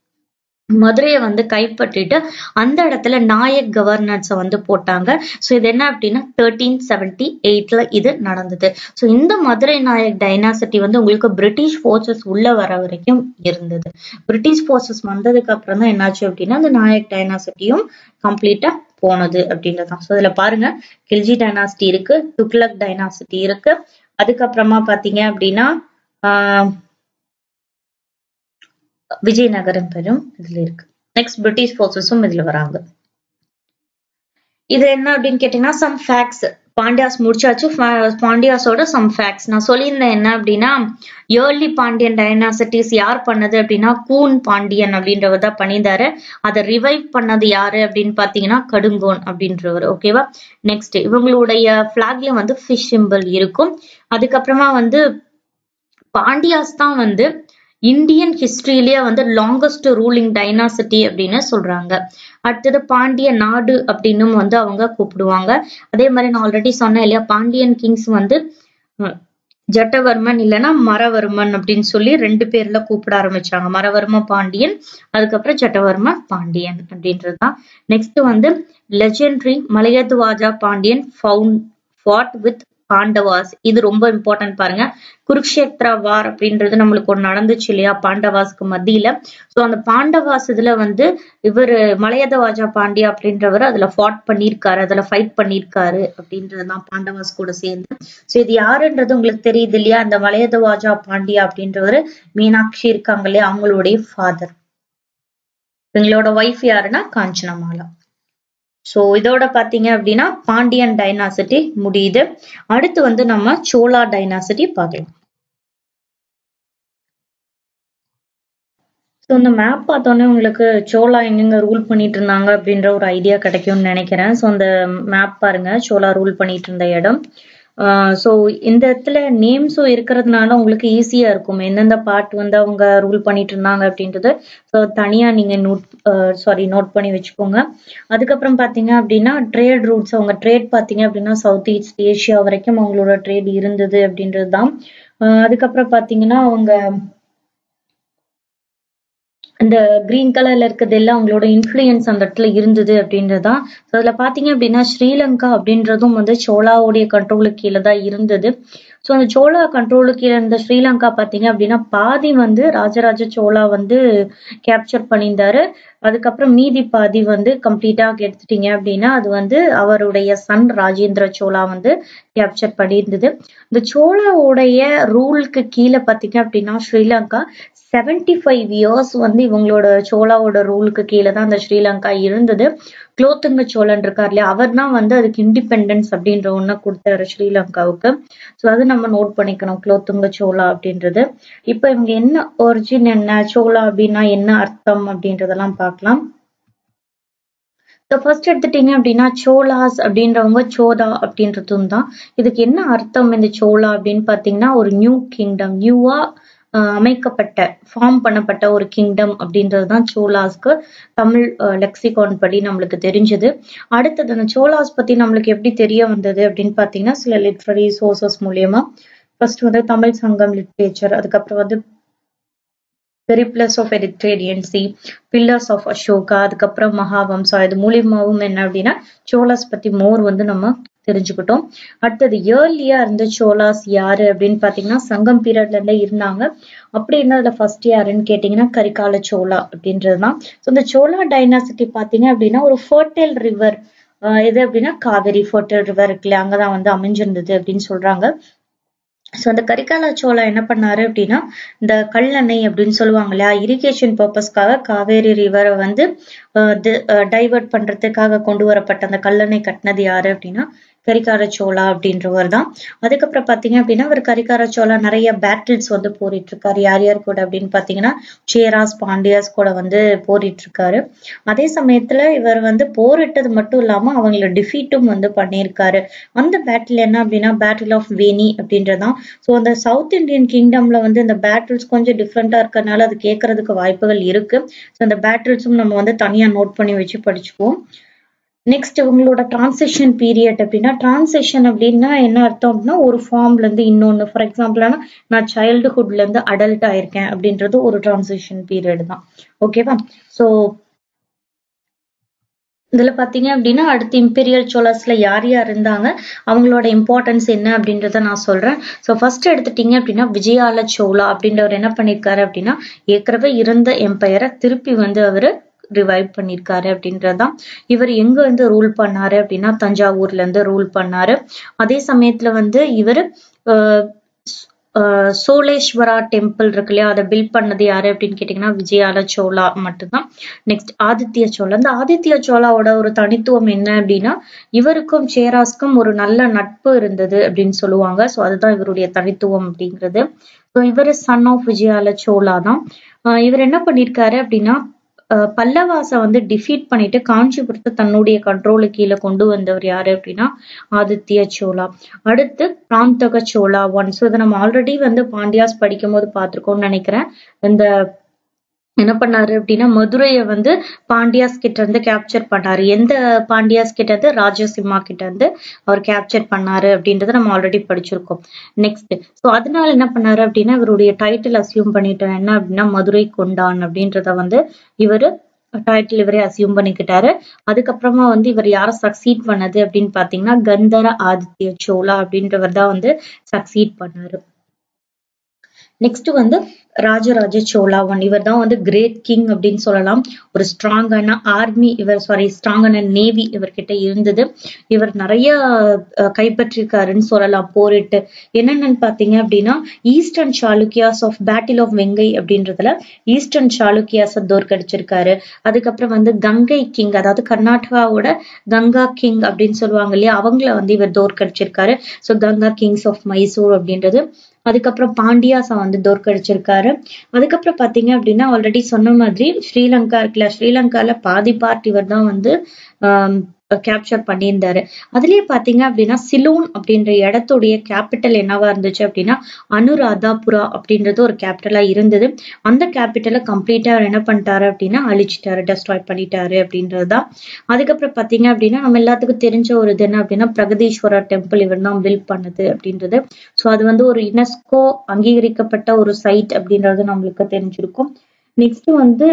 மதுரையை வந்து கைப்பற்றிட்டு அந்த இடத்துல நாயக் கவர்னன்ஸ வந்து போட்டாங்க. ஸோ இது என்ன அப்படின்னா தேர்ட்டீன் செவன்டி எயிட்ல இது நடந்தது. ஸோ இந்த மதுரை நாயக் டைனாசிட்டி வந்து உங்களுக்கு பிரிட்டிஷ் போர்சஸ் உள்ள வர வரைக்கும் இருந்தது. பிரிட்டிஷ் போர்சஸ் வந்ததுக்கு அப்புறம் தான் என்னாச்சு அப்படின்னா அந்த நாயக் டைனாசிட்டியும் கம்ப்ளீட்டா போனது அப்படின்றதான். ஸோ இதுல பாருங்க கில்ஜி டைனாசிட்டி இருக்கு, துக்ளக் டைனாசிட்டி இருக்கு, அதுக்கப்புறமா பாத்தீங்க அப்படின்னா ஆஹ் விஜயநகரம் பெரும் இதுல இருக்கு. நெக்ஸ்ட் பிரிட்டிஷ் போர்சஸும் இதுல வராங்க. இது என்ன அப்படின்னு கேட்டீங்கன்னா சம் ஃபேக்ட்ஸ். பாண்டியாஸ் முடிச்சாச்சு. பாண்டியாஸோட சம் ஃபேக்ட்ஸ் நான் சொல்லியிருந்தேன் என்ன அப்படின்னா, ஏர்லி பாண்டியன் டைனாசிட்டிஸ் யார் பண்ணது அப்படின்னா கூன் பாண்டியன் அப்படின்றவர் தான் பண்ணியிருந்தாரு. அதை ரிவைவ் பண்ணது யாரு அப்படின்னு பாத்தீங்கன்னா கடுங்கோன் அப்படின்றவர். ஓகேவா. நெக்ஸ்ட் இவங்களுடைய பிளாக்ல வந்து ஃபிஷ் சிம்பிள் இருக்கும். அதுக்கப்புறமா வந்து பாண்டியாஸ் தான் வந்து இந்தியன் ஹிஸ்டரியிலேயே வந்து லாங்கஸ்ட் ரூலிங் டைனாசிட்டி அப்படின்னு சொல்றாங்க. அடுத்தது பாண்டிய நாடு அப்படின்னு வந்து அவங்க கூப்பிடுவாங்க. அதே மாதிரி நான் ஆல்ரெடி சொன்னேன் இல்லையா, பாண்டியன் கிங்ஸ் வந்து ஜட்டவர்மன் இல்லைன்னா மரவர்மன் அப்படின்னு சொல்லி ரெண்டு பேர்ல கூப்பிட ஆரம்பிச்சாங்க. மரவர்ம பாண்டியன், அதுக்கப்புறம் ஜட்டவர்ம பாண்டியன் அப்படின்றதுதான். நெக்ஸ்ட் வந்து legendary Malayadhwaja Pandyan found fought with Pandavas. இது ரொம்ப இம்பார்ட்டன்ட் பாருங்க. குருக்ஷேத்ரா வார் அப்படின்றது நம்மளுக்கு ஒரு நடந்துச்சு இல்லையா பாண்டவாஸ்க்கு மத்தியில. சோ அந்த பாண்டவாஸ் இதுல வந்து இவரு மலையதவாஜா பாண்டியா அப்படின்றவர் அதுல ஃபாட் பண்ணிருக்காரு, அதுல ஃபைட் பண்ணிருக்காரு அப்படின்றதுதான் பாண்டவாஸ் கூட சேர்ந்து. சோ இது யாருன்றது உங்களுக்கு தெரியுது இல்லையா, அந்த மலையதவாஜா பாண்டியா அப்படின்றவரு மீனாட்சி இருக்காங்க இல்லையா அவங்களுடைய ஃபாதர். எங்களோட ஒய்ஃப் யாருன்னா காஞ்சனமாலா. சோ இதோட பாத்தீங்க அப்படின்னா பாண்டியன் டைனாசிட்டி முடியுது. அடுத்து வந்து நம்ம சோழா டைனாசிட்டி பார்க்கலாம். ஸோ இந்த மேப் பார்த்தோன்னே உங்களுக்கு சோழா எங்கெங்க ரூல் பண்ணிட்டு இருந்தாங்க அப்படின்ற ஒரு ஐடியா கிடைக்கும்னு நினைக்கிறேன். ஸோ அந்த மேப் பாருங்க, சோழா ரூல் பண்ணிட்டு இருந்த இடம். ஸோ இந்த இடத்துல நேம்ஸும் இருக்கிறதுனால உங்களுக்கு ஈஸியா இருக்கும் எந்தெந்த பார்ட் வந்து அவங்க ரூல் பண்ணிட்டு இருந்தாங்க அப்படின்றது. ஸோ தனியா நீங்க நோட் சாரி நோட் பண்ணி வச்சுக்கோங்க. அதுக்கப்புறம் பாத்தீங்க அப்படின்னா ட்ரேட் ரூட்ஸ், அவங்க ட்ரேட் பாத்தீங்க அப்படின்னா சவுத் ஈஸ்ட் ஏஷியா வரைக்கும் அவங்களோட ட்ரேட் இருந்தது அப்படின்றது தான். அதுக்கப்புறம் பாத்தீங்கன்னா அவங்க இந்த கிரீன் கலர்ல இருக்கிறது எல்லாம் அவங்களோட இன்ஃப்ளூயன்ஸ் அந்த இடத்துல இருந்தது அப்படின்றதுதான். அதுல பாத்தீங்க அப்படின்னா ஸ்ரீலங்கா அப்படின்றதும் வந்து சோழாவுடைய கண்ட்ரோலுக்கு கீழே தான் இருந்தது. ஸோ அந்த சோழா கண்ட்ரோலுக்கு கீழே இருந்த ஸ்ரீலங்கா பாத்தீங்க அப்படின்னா பாதி வந்து ராஜராஜ சோழா வந்து கேப்சர் பண்ணியிருந்தாரு. அதுக்கப்புறம் மீதி பாதி வந்து கம்ப்ளீட்டா எடுத்துட்டீங்க அப்படின்னா அது வந்து அவருடைய சன் ராஜேந்திர சோழா வந்து கேப்சர் பண்ணியிருந்தது. இந்த சோழாவுடைய ரூலுக்கு கீழே பாத்தீங்க அப்படின்னா ஸ்ரீலங்கா செவன்டி ஃபைவ் இயர்ஸ் வந்து இவங்களோட சோழாவோட ரூலுக்கு கீழே தான் அந்த ஸ்ரீலங்கா இருந்தது. குலோத்துங்க சோழன் இருக்கார் இல்லையா, அவர் தான் வந்து அதுக்கு இண்டிபெண்டன்ஸ் அப்படின்ற ஒண்ணு கொடுத்தாரு ஸ்ரீலங்காவுக்கு. ஸோ அது நம்ம நோட் பண்ணிக்கணும், குலோத்துங்க சோழா அப்படின்றது. இப்ப இவங்க என்ன ஒரிஜின், என்ன சோழா அப்படின்னா என்ன அர்த்தம் அப்படின்றதெல்லாம் பார்க்கலாம். ஃபர்ஸ்ட் எடுத்துட்டீங்க அப்படின்னா சோலாஸ் அப்படின்றவங்க சோதா அப்படின்றதும் தான். இதுக்கு என்ன அர்த்தம் இந்த சோழா அப்படின்னு பாத்தீங்கன்னா ஒரு நியூ கிங்டம், நியூவா அமைக்கப்பட்ட ஃபார்ம் பண்ணப்பட்ட ஒரு கிங்டம் அப்படின்றதுதான் சோலாஸ்க்கு தமிழ் லெக்சிகான் படி நம்மளுக்கு தெரிஞ்சது. அடுத்தது அந்த சோலாஸ் பத்தி நம்மளுக்கு எப்படி தெரிய வந்தது அப்படின்னு பாத்தீங்கன்னா சில லிட்ரரி சோர்சஸ் மூலியமா. ஃபர்ஸ்ட் வந்து தமிழ் சங்கம் லிட்ரேச்சர், அதுக்கப்புறம் வந்து Periplus of Erythraean Sea, pillars of Ashoka, அதுக்கப்புறம் மகாவம்சா. இது மூலியமாவும் என்ன அப்படின்னா சோலாஸ் பத்தி மோர் வந்து நம்ம தெரிஞ்சுக்கிட்டோம். அடுத்தது ஏர்லியா இருந்த சோலாஸ் யாரு அப்படின்னு பாத்தீங்கன்னா சங்கம் பீரியட்ல இருந்தே இருந்தாங்க. அப்படி இருந்ததுல ஃபர்ஸ்ட் யாருன்னு கேட்டீங்கன்னா கரிகால சோழா அப்படின்றதுதான். ஸோ இந்த சோழா டைனாசிட்டி பாத்தீங்க அப்படின்னா ஒரு ஃபர்டைல் ரிவர், எது அப்படின்னா காவேரி ஃபர்டைல் ரிவர் இருக்குல்ல அங்கதான் வந்து அமைஞ்சிருந்தது அப்படின்னு சொல்றாங்க. ஸோ அந்த கரிகால சோழா என்ன பண்ணாரு அப்படின்னா இந்த கல்லணை அப்படின்னு சொல்லுவாங்க இல்லையா, இரிகேஷன் பர்பஸ்க்காக காவேரி ரிவரை வந்து டைவர்ட் பண்றதுக்காக கொண்டு வரப்பட்ட அந்த கல்லணை கட்டினது யாரு அப்படின்னா கரிகால சோழா அப்படின்றவர் தான். அதுக்கப்புறம் பாத்தீங்க அப்படின்னா அவர் கரிகால சோழா நிறைய பேட்டில்ஸ் வந்து போரிட்டு இருக்காரு. யார் யார் கூட அப்படின்னு பாத்தீங்கன்னா சேராஸ் பாண்டியாஸ் கூட வந்து போரிட்டு இருக்காரு. அதே சமயத்துல இவர் வந்து போரிட்டது மட்டும் இல்லாம அவங்கள டிஃபீட்டும் வந்து பண்ணியிருக்காரு. அந்த பேட்டில் என்ன அப்படின்னா பேட்டில் ஆஃப் வேணி அப்படின்றதான். ஸோ அந்த சவுத் இந்தியன் கிங்டம்ல வந்து இந்த பேட்டில்ஸ் கொஞ்சம் டிஃப்ரெண்டா இருக்கறனால அது கேட்கறதுக்கு வாய்ப்புகள் இருக்கு. ஸோ அந்த பேட்டில்ஸும் நம்ம வந்து தனியா நோட் பண்ணி வச்சு படிச்சுக்குவோம். நெக்ஸ்ட் இவங்களோட டிரான்சிஷன் பீரியட் அப்படின்னா டிரான்சிஷன் அப்படின்னா என்ன அர்த்தம் அப்படின்னா ஒரு ஃபார்ம்ல இருந்து இன்னொன்னு. ஃபார் எக்ஸாம்பிள் நான் சைல்டுஹுட்ல இருந்து அடல்ட் ஆயிருக்கேன் அப்படின்றது ஒரு டிரான்சிஷன் பீரியட் தான். ஓகேவா. ஸோ இதுல பாத்தீங்க அப்படின்னா அடுத்து இம்பீரியல் சோழாஸ்ல யார் யார் இருந்தாங்க, அவங்களோட இம்பார்ட்டன்ஸ் என்ன அப்படின்றத நான் சொல்றேன். ஸோ ஃபர்ஸ்ட் எடுத்துட்டீங்க அப்படின்னா விஜயால சோழா அப்படின்றவர் என்ன பண்ணிருக்காரு அப்படின்னா ஏற்கனவே இருந்த எம்பையரை திருப்பி வந்து அவரு ரிவைவ் பண்ணிருக்காரு அப்படின்றதுதான். இவர் எங்க வந்து ரூல் பண்ணாரு அப்படின்னா தஞ்சாவூர்ல இருந்து ரூல் பண்ணாரு. அதே சமயத்துல வந்து இவர் சோழேஸ்வரா டெம்பிள் இருக்கு இல்லையா, அதை பில்ட் பண்ணது யாரு அப்படின்னு கேட்டீங்கன்னா விஜயால சோழா மட்டும்தான். நெக்ஸ்ட் ஆதித்ய சோழா. இந்த ஆதித்ய சோழாவோட ஒரு தனித்துவம் என்ன அப்படின்னா இவருக்கும் சேராஸ்க்கும் ஒரு நல்ல நட்பு இருந்தது அப்படின்னு சொல்லுவாங்க. ஸோ அதுதான் இவருடைய தனித்துவம் அப்படிங்கிறது. ஸோ இவர் சன் ஆஃப் விஜயால சோழா தான். இவர் என்ன பண்ணிருக்காரு அப்படின்னா பல்லவாச வந்து டிஃபீட் பண்ணிட்டு காஞ்சிபுரத்தை தன்னுடைய கண்ட்ரோலு கீழே கொண்டு வந்தவர் யாரு அப்படின்னா ஆதித்ய சோழா. அடுத்து பிராந்தக சோழா ஒன். ஸோ இதை நம்ம ஆல்ரெடி வந்து பாண்டியாஸ் படிக்கும் போது பார்த்திருக்கோம்னு நினைக்கிறேன். இந்த என்ன பண்ணாரு அப்படின்னா மதுரையை வந்து பாண்டியாஸ் கிட்ட இருந்து கேப்சர் பண்ணாரு. எந்த பாண்டியாஸ் கிட்ட இருந்து? ராஜசிம்மா கிட்ட இருந்து அவர் கேப்சர் பண்ணாரு அப்படின்றத நம்ம ஆல்ரெடி படிச்சிருக்கோம். நெக்ஸ்ட் ஸோ அதனால என்ன பண்ணாரு அப்படின்னா இவருடைய டைட்டில் அசியூம் பண்ணிட்டோம் என்ன அப்படின்னா மதுரை கொண்டான் அப்படின்றத வந்து இவரு டைட்டில் இவரே அசியூம் பண்ணிக்கிட்டாரு. அதுக்கப்புறமா வந்து இவர் யாரை சக்சீட் பண்ணது அப்படின்னு பாத்தீங்கன்னா கந்தர ஆதித்ய சோழா அப்படின்றவர் தான் வந்து சக்சீட் பண்ணாரு. நெக்ஸ்ட் வந்து ராஜராஜ சோழா ஒன். இவர் தான் வந்து கிரேட் கிங் அப்படின்னு சொல்லலாம். ஒரு ஸ்ட்ராங்கான ஆர்மி இவர் சாரி ஸ்ட்ராங்கான நேவி இவர்கிட்ட இருந்தது. இவர் நிறைய கைப்பற்றிருக்காருன்னு சொல்லலாம் போரிட்டு. என்னென்னு பாத்தீங்க அப்படின்னா eastern Chalukyas of battle of Vengai அப்படின்றதுல ஈஸ்டர்ன் சாளுக்கியாஸை தோற்கடிச்சிருக்காரு. அதுக்கப்புறம் வந்து கங்கை கிங், அதாவது கர்நாடகாவோட கங்கா கிங் அப்படின்னு சொல்லுவாங்க இல்லையா, அவங்கள வந்து இவர் தோற்கடிச்சிருக்காரு. So Ganga kings of Mysore அப்படின்றது. அதுக்கப்புறம் பாண்டியாஸை வந்து தோற்கடிச்சிருக்காரு. அதுக்கப்புறம் பாத்தீங்க அப்படின்னா ஆல்ரெடி சொன்ன மாதிரி ஸ்ரீலங்கா இருக்குல்ல, ஸ்ரீலங்கால பாதி பார்ட் இவர் தான் வந்து ஆஹ் கேப்சர் பண்ணியிருந்தாரு. அதுலயே பாத்தீங்க அப்படின்னா சிலோன் அப்படின்ற இடத்துடைய கேபிட்டல் என்னவா இருந்துச்சு அப்படின்னா அனுராதாபுரா அப்படின்றது ஒரு கேபிட்டலா இருந்தது. அந்த கேபிட்டலை கம்ப்ளீட்டா அவர் என்ன பண்ணிட்டாரு அப்படின்னா அழிச்சிட்டாரு, டெஸ்ட்ராய் பண்ணிட்டாரு அப்படின்றதுதான். அதுக்கப்புறம் பாத்தீங்க அப்படின்னா நம்ம எல்லாத்துக்கும் தெரிஞ்ச ஒரு இது என்ன அப்படின்னா பிரகதீஸ்வரர் டெம்பிள் இவர் தான் பில்ட் பண்ணது அப்படின்றது. ஸோ அது வந்து ஒரு யுனெஸ்கோ அங்கீகரிக்கப்பட்ட ஒரு சைட் அப்படின்றது நம்மளுக்கு தெரிஞ்சிருக்கும். நெக்ஸ்ட் வந்து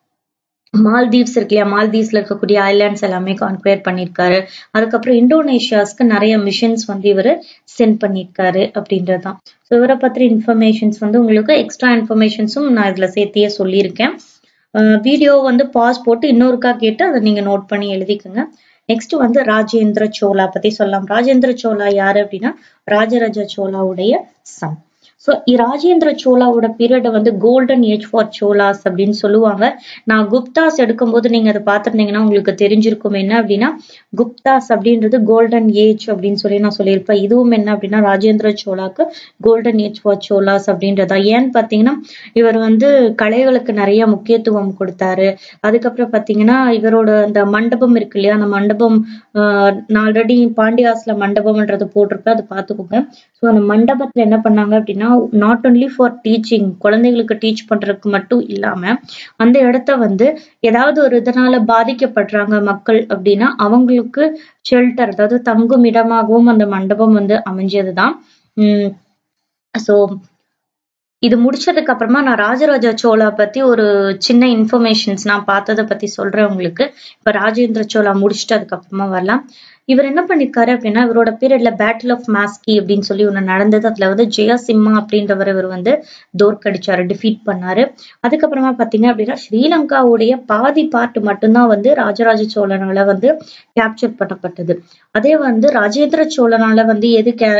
மால்தீவ்ஸ் இருக்கு இல்லையா, மால்தீவ்ஸ்ல இருக்கக்கூடிய ஐலாண்ட்ஸ் எல்லாமே கான்குயர் பண்ணியிருக்காரு. அதுக்கப்புறம் இந்தோனேஷியாஸ்க்கு நிறைய மிஷன்ஸ் வந்து இவர் சென்ட் பண்ணியிருக்காரு அப்படின்றதுதான். ஸோ இவரை பத்திர இன்ஃபர்மேஷன்ஸ் வந்து உங்களுக்கு எக்ஸ்ட்ரா இன்ஃபர்மேஷன்ஸும் நான் இதுல சேர்த்தியே சொல்லியிருக்கேன். வீடியோ வந்து பாஸ் போட்டு இன்னொருக்கா கேட்டு அதை நீங்க நோட் பண்ணி எழுதிக்கோங்க. நெக்ஸ்ட் வந்து ராஜேந்திர சோழா பத்தி சொல்லலாம். ராஜேந்திர சோழா யாரு அப்படின்னா ராஜராஜ சோழாவுடைய சன். ஸோ ராஜேந்திர சோழாவோட பீரியட வந்து கோல்டன் ஏஜ் ஃபார் சோலாஸ் அப்படின்னு சொல்லுவாங்க. நான் குப்தாஸ் எடுக்கும்போது நீங்க அதை பார்த்துருந்தீங்கன்னா உங்களுக்கு தெரிஞ்சிருக்கும் என்ன அப்படின்னா குப்தாஸ் அப்படின்றது கோல்டன் ஏஜ் அப்படின்னு சொல்லி நான் சொல்லியிருப்பேன். இதுவும் என்ன அப்படின்னா ராஜேந்திர சோழாக்கு கோல்டன் ஏஜ் ஃபார் சோலாஸ் அப்படின்றதா. ஏன்னு பாத்தீங்கன்னா இவர் வந்து கலைகளுக்கு நிறைய முக்கியத்துவம் கொடுத்தாரு. அதுக்கப்புறம் பாத்தீங்கன்னா இவரோட அந்த மண்டபம் இருக்கு இல்லையா, அந்த மண்டபம் ஆஹ் நான் ஆல்ரெடி பாண்டியாஸ்ல மண்டபம்ன்றது போட்டிருப்பேன், அதை பார்த்துக்கோங்க. ஸோ அந்த மண்டபத்துல என்ன பண்ணாங்க அப்படின்னா நாட் ஒன்லி ஃபார் டீச்சிங், குழந்தைகளுக்கு டீச் பண்றதுக்கு மட்டும் இல்லாம அந்த இடத்த வந்து ஏதாவது ஒரு இதனால பாதிக்கப்படுறாங்க மக்கள் அப்படின்னா அவங்களுக்கு ஷெல்டர், அதாவது தங்கும் இடமாகவும் அந்த மண்டபம் வந்து அமைஞ்சதுதான். உம் சோ இது முடிச்சதுக்கு அப்புறமா நான் ராஜராஜ சோழா பத்தி ஒரு சின்ன இன்ஃபர்மேஷன்ஸ் நான் பார்த்ததை பத்தி சொல்றேன் உங்களுக்கு. இப்ப ராஜேந்திர சோழா முடிச்சுட்டு அதுக்கப்புறமா வரலாம். இவர் என்ன பண்ணிருக்காரு அப்படின்னா இவரோட பீரியட்ல பேட்டில் ஆஃப் மாஸ்கி அப்படின்னு சொல்லி ஒண்ணு நடந்தது. அதுல வந்து ஜெயசிம்மா அப்படின்றவர் இவர் வந்து தோற்கடிச்சாரு, டிஃபீட் பண்ணாரு. அதுக்கப்புறமா பாத்தீங்க அப்படின்னா ஸ்ரீலங்காவுடைய பாதி பார்ட் மட்டும்தான் வந்து ராஜராஜ சோழனால வந்து கேப்சர் பண்ணப்பட்டது. அதே வந்து ராஜேந்திர சோழனால வந்து எது கே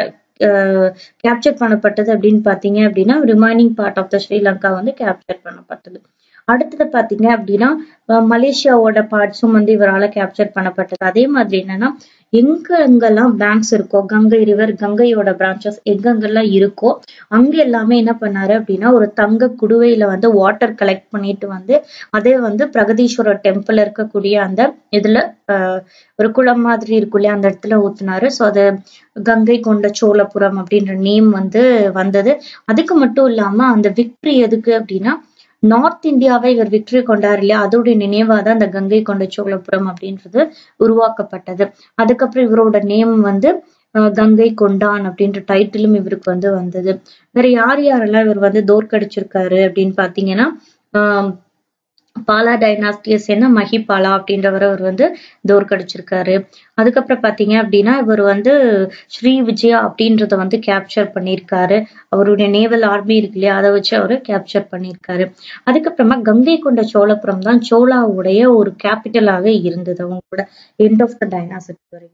கேப்சர் பண்ணப்பட்டது அப்படின்னு பாத்தீங்க அப்படின்னா remaining part of the Sri Lanka வந்து கேப்சர் பண்ணப்பட்டது. அடுத்தது பாத்தீங்க அப்படின்னா மலேசியாவோட பார்ட்ஸும் வந்து இவரால கேப்சர் பண்ணப்பட்டது. அதே மாதிரி என்னன்னா எங்க எங்கெல்லாம் பேங்க்ஸ் இருக்கோ, கங்கை ரிவர் கங்கையோட பிரான்ச்சஸ் எங்கெங்கெல்லாம் இருக்கோ அங்க எல்லாமே என்ன பண்ணாரு அப்படின்னா ஒரு தங்க குடுவையில வந்து வாட்டர் கலெக்ட் பண்ணிட்டு வந்து அதே வந்து பிரகதீஸ்வரர் டெம்பிள் இருக்கக்கூடிய அந்த இதுல ஆஹ் ஒரு குளம் மாதிரி இருக்கும் இல்லையா, அந்த இடத்துல ஊத்துனாரு. ஸோ அது கங்கை கொண்ட சோழபுரம் அப்படின்ற நேம் வந்து வந்தது. அதுக்கு மட்டும் இல்லாம அந்த விக்டரி எதுக்கு அப்படின்னா நார்த் இந்தியாவை இவர் விக்டரி கொண்டாரு இல்லையா, அதோடைய நினைவாதான் அந்த கங்கை கொண்ட சோழபுரம் அப்படின்றது உருவாக்கப்பட்டது. அதுக்கப்புறம் இவரோட நேம் வந்து கங்கை கொண்டான் அப்படின்ற டைட்டிலும் இவருக்கு வந்து வந்தது. வேற யார் யாரெல்லாம் இவர் வந்து தோற்கடிச்சிருக்காரு அப்படின்னு பாத்தீங்கன்னா ஆஹ் பாலா டைனாஸ்டியை சேர்ந்த மஹிபாலா அப்படின்றவரை அவர் வந்து தோற்கடிச்சிருக்காரு. அதுக்கப்புறம் பாத்தீங்க அப்படின்னா இவர் வந்து ஸ்ரீ விஜயா அப்படின்றத வந்து கேப்சர் பண்ணியிருக்காரு. அவருடைய நேவல் ஆர்மி இருக்கு இல்லையா, அதை வச்சு அவரு கேப்சர் பண்ணியிருக்காரு. அதுக்கப்புறமா கங்கை கொண்ட சோழபுரம் தான் சோழாவுடைய ஒரு கேபிட்டலாக இருந்தது அவங்களோட எண்ட் ஆஃப் த டைனாசிட்டி வரைக்கும்.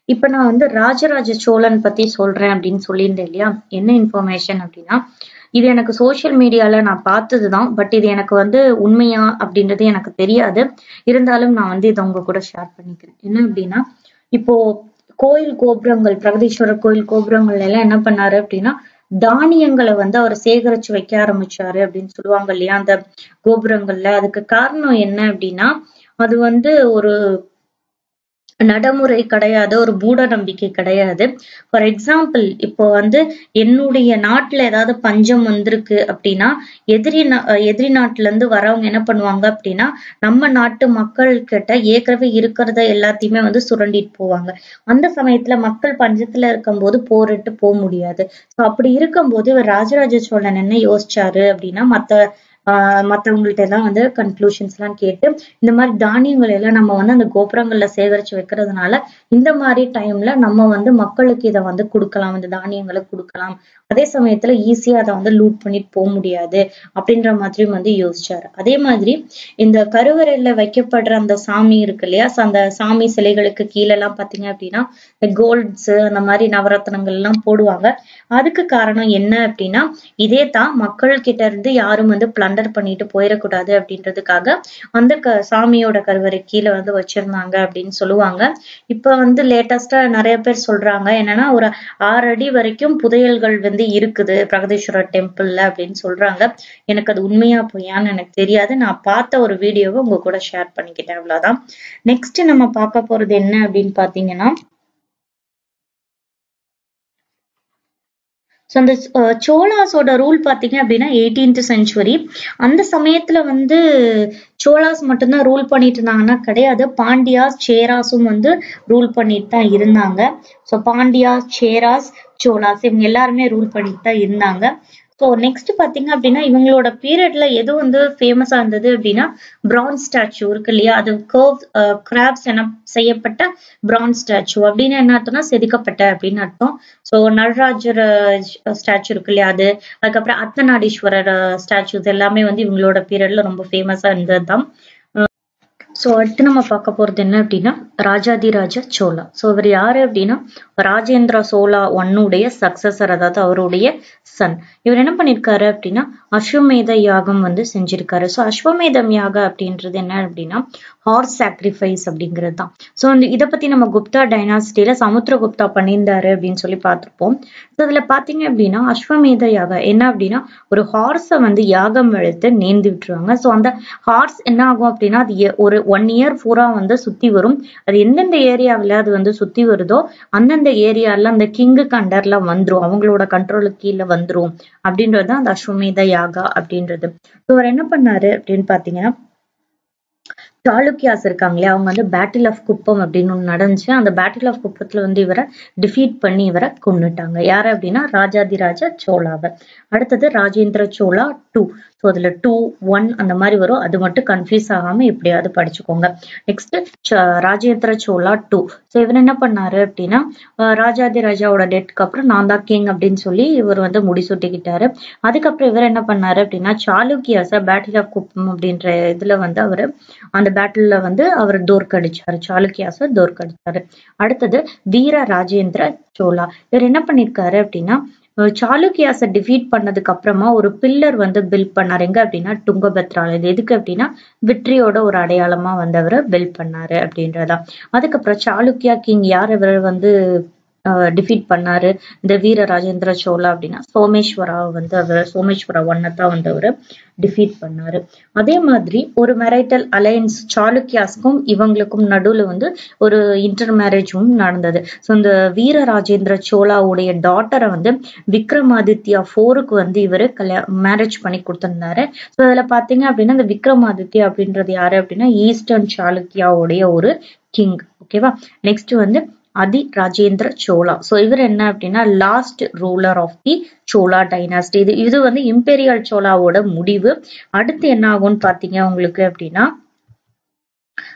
இப்ப நான் வந்து ராஜராஜ சோழன் பத்தி சொல்றேன் அப்படின்னு சொல்லியிருந்தேன் இல்லையா? என்ன இன்ஃபர்மேஷன் அப்படின்னா, இது எனக்கு சோசியல் மீடியால நான் பார்த்ததுதான். பட் இது எனக்கு வந்து உண்மையா அப்படின்றது எனக்கு தெரியாது. இருந்தாலும் நான் வந்து இதை உங்க கூட ஷேர் பண்ணிக்கிறேன். என்ன அப்படின்னா, இப்போ கோயில் கோபுரங்கள், பிரகதீஸ்வரர் கோயில் கோபுரங்கள் எல்லாம் என்ன பண்ணாரு அப்படின்னா, தானியங்களை வந்து அவர் சேகரிச்சு வைக்க ஆரம்பிச்சாரு அப்படின்னு சொல்லுவாங்க இல்லையா அந்த கோபுரங்கள்ல. அதுக்கு காரணம் என்ன அப்படின்னா, அது வந்து ஒரு நடைமுறை கிடையாது, ஒரு மூட நம்பிக்கை கிடையாது. ஃபார் எக்ஸாம்பிள், இப்போ வந்து என்னுடைய நாட்டுல ஏதாவது பஞ்சம் வந்திருக்கு அப்படின்னா, எதிரி எதிரி நாட்டுல இருந்து வரவங்க என்ன பண்ணுவாங்க அப்படின்னா, நம்ம நாட்டு மக்கள் கிட்ட ஏற்கனவே இருக்கிறத எல்லாத்தையுமே வந்து சுரண்டிட்டு போவாங்க. அந்த சமயத்துல மக்கள் பஞ்சத்துல இருக்கும்போது போரிட்டு போக முடியாது. ஸோ அப்படி இருக்கும்போது இவர் ராஜராஜ சோழன் என்ன யோசிச்சாரு அப்படின்னா, மத்த ஆஹ் மத்தவங்கள்ட்ட எல்லாம் வந்து கன்க்ளூஷன்ஸ் எல்லாம் கேட்டு இந்த மாதிரி தானியங்கள் எல்லாம் நம்ம வந்து அந்த கோபுரங்கள்ல சேகரிச்சு வைக்கிறதுனால இந்த மாதிரி டைம்ல நம்ம வந்து மக்களுக்கு இதை வந்து கொடுக்கலாம், இந்த தானியங்களை கொடுக்கலாம். அதே சமயத்துல ஈஸியா அதை வந்து லூட் பண்ணிட்டு போக முடியாது அப்படின்ற மாதிரி வந்து யோசிச்சாரு. அதே மாதிரி இந்த கருவறையில வைக்கப்படுற அந்த சாமி இருக்கு இல்லையா, அந்த சாமி சிலைகளுக்கு கீழே எல்லாம் பாத்தீங்க அப்படின்னா இந்த கோல்ட்ஸ் அந்த மாதிரி நவரத்னங்கள் எல்லாம் போடுவாங்க. அதுக்கு காரணம் என்ன அப்படின்னா, இதே தான் மக்கள் கிட்ட இருந்து யாரும் வந்து பிளண்டர் பண்ணிட்டு போயிடக்கூடாது அப்படின்றதுக்காக அந்த க சாமியோட கருவறை கீழே வந்து வச்சிருந்தாங்க அப்படின்னு சொல்லுவாங்க. இப்ப வந்து லேட்டஸ்டா நிறைய பேர் சொல்றாங்க என்னன்னா, ஒரு ஆறு அடி வரைக்கும் புதையல்கள் வந்து இருக்குது பிரகதீஸ்வரர் டெம்பிள்ல அப்படின்னு சொல்றாங்க. எனக்கு அது உண்மையா பொய்யான்னு எனக்கு தெரியாது. நான் பார்த்த ஒரு வீடியோவை உங்க கூட ஷேர் பண்ணிக்கிட்டேன், அவ்வளவுதான். நெக்ஸ்ட் நம்ம பார்க்க போறது என்ன அப்படின்னு பாத்தீங்கன்னா, ஸோ அந்த சோலாஸோட ரூல் பார்த்தீங்க அப்படின்னா எயிட்டீன்த் செஞ்சுரி. அந்த சமயத்துல வந்து சோலாஸ் மட்டும்தான் ரூல் பண்ணிட்டு இருந்தாங்கன்னா கிடையாது, பாண்டியாஸ் சேராஸும் வந்து ரூல் பண்ணிட்டு தான் இருந்தாங்க. ஸோ பாண்டியாஸ், சேராஸ், சோலாஸ் இவங்க எல்லாருமே ரூல் பண்ணிட்டு தான் இருந்தாங்க. ஸோ நெக்ஸ்ட் பாத்தீங்க அப்படின்னா, இவங்களோட பீரியட்ல எது வந்து ஃபேமஸா இருந்தது அப்படின்னா, பிரான்ஸ் ஸ்டாச்சு இருக்கு இல்லையா, அது கர்வ் கிராப்ஸ் என செய்யப்பட்ட பிரான்ஸ் ஸ்டாச்சு அப்படின்னு என்ன அர்த்தம்னா செதுக்கப்பட்ட அப்படின்னு அர்த்தம். ஸோ நடராஜர் ஸ்டாச்சு இருக்கு இல்லையா அது, அதுக்கப்புறம் அர்த்தநாடீஸ்வரர் ஸ்டாச்சுஸ் எல்லாமே வந்து இவங்களோட பீரியட்ல ரொம்ப ஃபேமஸா இருந்தது தான். ஸோ அடுத்து நம்ம பார்க்க போறது என்ன அப்படின்னா, ராஜாதிராஜ சோழா. ஸோ இவர் யாரு அப்படின்னா, ராஜேந்திர சோழா ஒன்னுடைய சக்சஸர், அதாவது அவருடைய சன். இவர் என்ன பண்ணிருக்காரு அப்படின்னா, அஸ்வமேத யாகம் வந்து செஞ்சிருக்காரு. ஸோ அஸ்வமேதம் யாகம் அப்படின்றது என்ன அப்படின்னா, ஹார்ஸ் சாக்ரிஃபைஸ் அப்படிங்கிறது தான். ஸோ இதை பத்தி நம்ம குப்தா டைனாசிட்டியில சமுத்திரகுப்தா பண்ணியிருந்தாரு அப்படின்னு சொல்லி பார்த்திருப்போம். ஸோ இதுல பாத்தீங்க அப்படின்னா, அஸ்வமேத யாகம் என்ன அப்படின்னா, ஒரு ஹார்ஸை வந்து யாகம் எடுத்து நேர்ந்து விட்டுருவாங்க. ஸோ அந்த ஹார்ஸ் என்ன ஆகும் அப்படின்னா, அது ஒரு ஒன் இயர் பூரா வந்து சுத்தி வரும். அது எந்தெந்த ஏரியாவில அது வந்து சுத்தி வருதோ அந்தந்த ஏரியால அந்த கிங்குக்கு அண்டர்ல வந்துரும், அவங்களோட கண்ட்ரோலுக்கு கீழே வந்துரும் அப்படின்றது அந்த அஸ்வமேத யாகா அப்படின்றது. இவர் என்ன பண்ணாரு அப்படின்னு பாத்தீங்கன்னா, சாளுக்கியாஸ் இருக்காங்க இல்லையா, அவங்க வந்து பேட்டில் ஆஃப் குப்பம் அப்படின்னு ஒண்ணு நடந்துச்சு. அந்த பேட்டில் ஆஃப் குப்பத்துல வந்து இவரை டிஃபீட் பண்ணி இவரை கொன்னுட்டாங்க. யாரு அப்படின்னா, ராஜாதிராஜ சோழாவை. அடுத்தது ராஜேந்திர சோழா டூ. ஸோ அதுல டூ ஒன் அந்த மாதிரி வரும், அது மட்டும் கன்ஃபியூஸ் ஆகாம எப்படியாவது படிச்சுக்கோங்க. Next Rajendra Chola two. So இவர் என்ன பண்ணாரு அப்படின்னா, ராஜாதிராஜாவோட டெத்துக்கு அப்புறம் நான் தான் கிங் அப்படின்னு சொல்லி இவர் வந்து முடிசூட்டிக்கிட்டாரு. அதுக்கப்புறம் இவர் என்ன பண்ணாரு அப்படின்னா, சாளுக்கியாஸ பேட்டில் ஆஃப் குப்பம் அப்படின்ற இதுல வந்து அவரு அந்த பேட்டில்ல வந்து அவர் தோற்கடிச்சாரு, சாளுக்கியாஸ தோற்கடிச்சாரு. அடுத்தது வீர ராஜேந்திர சோழா. இவர் என்ன பண்ணிருக்காரு அப்படின்னா, சாளுக்கியாஸை டிஃபீட் பண்ணதுக்கு அப்புறமா ஒரு பில்லர் வந்து பில்ட் பண்ணாரு. எங்க அப்படின்னா, துங்கபத்ரால. இது எதுக்கு அப்படின்னா, விக்டரியோட ஒரு அடையாளமா வந்து அவரை பில்ட் பண்ணாரு அப்படின்றதா. அதுக்கப்புறம் சாளுக்கியா கிங் யார் இவர் வந்து டிஃபீட் பண்ணாரு இந்த வீர ராஜேந்திர சோழா அப்படின்னா, சோமேஸ்வரா வந்து அவர் சோமேஸ்வரா ஒன்னதான் வந்து அவரு டிஃபீட் பண்ணாரு. அதே மாதிரி ஒரு மேரிட்டல் அலையன்ஸ் சாளுக்கியாஸ்க்கும் இவங்களுக்கும் நடுவுல வந்து ஒரு இன்டர் மேரேஜும் நடந்தது. ஸோ இந்த வீர ராஜேந்திர சோழாவுடைய டாட்டரை வந்து விக்ரமாதித்யா போருக்கு வந்து இவரு கல்யா மேரேஜ் பண்ணி கொடுத்திருந்தாரு. ஸோ அதுல பாத்தீங்க அப்படின்னா, இந்த விக்ரமாதித்யா அப்படின்றது யாரு அப்படின்னா, ஈஸ்டர்ன் சாளுக்கியாவுடைய ஒரு கிங். ஓகேவா. நெக்ஸ்ட் வந்து அதி ராஜேந்திர சோழா. சோ இவர் என்ன அப்படின்னா, last ruler of the Chola dynasty. இது இது வந்து இம்பீரியல் சோழாவோட முடிவு. அடுத்து என்ன ஆகும்னு பாத்தீங்க உங்களுக்கு அப்படின்னா,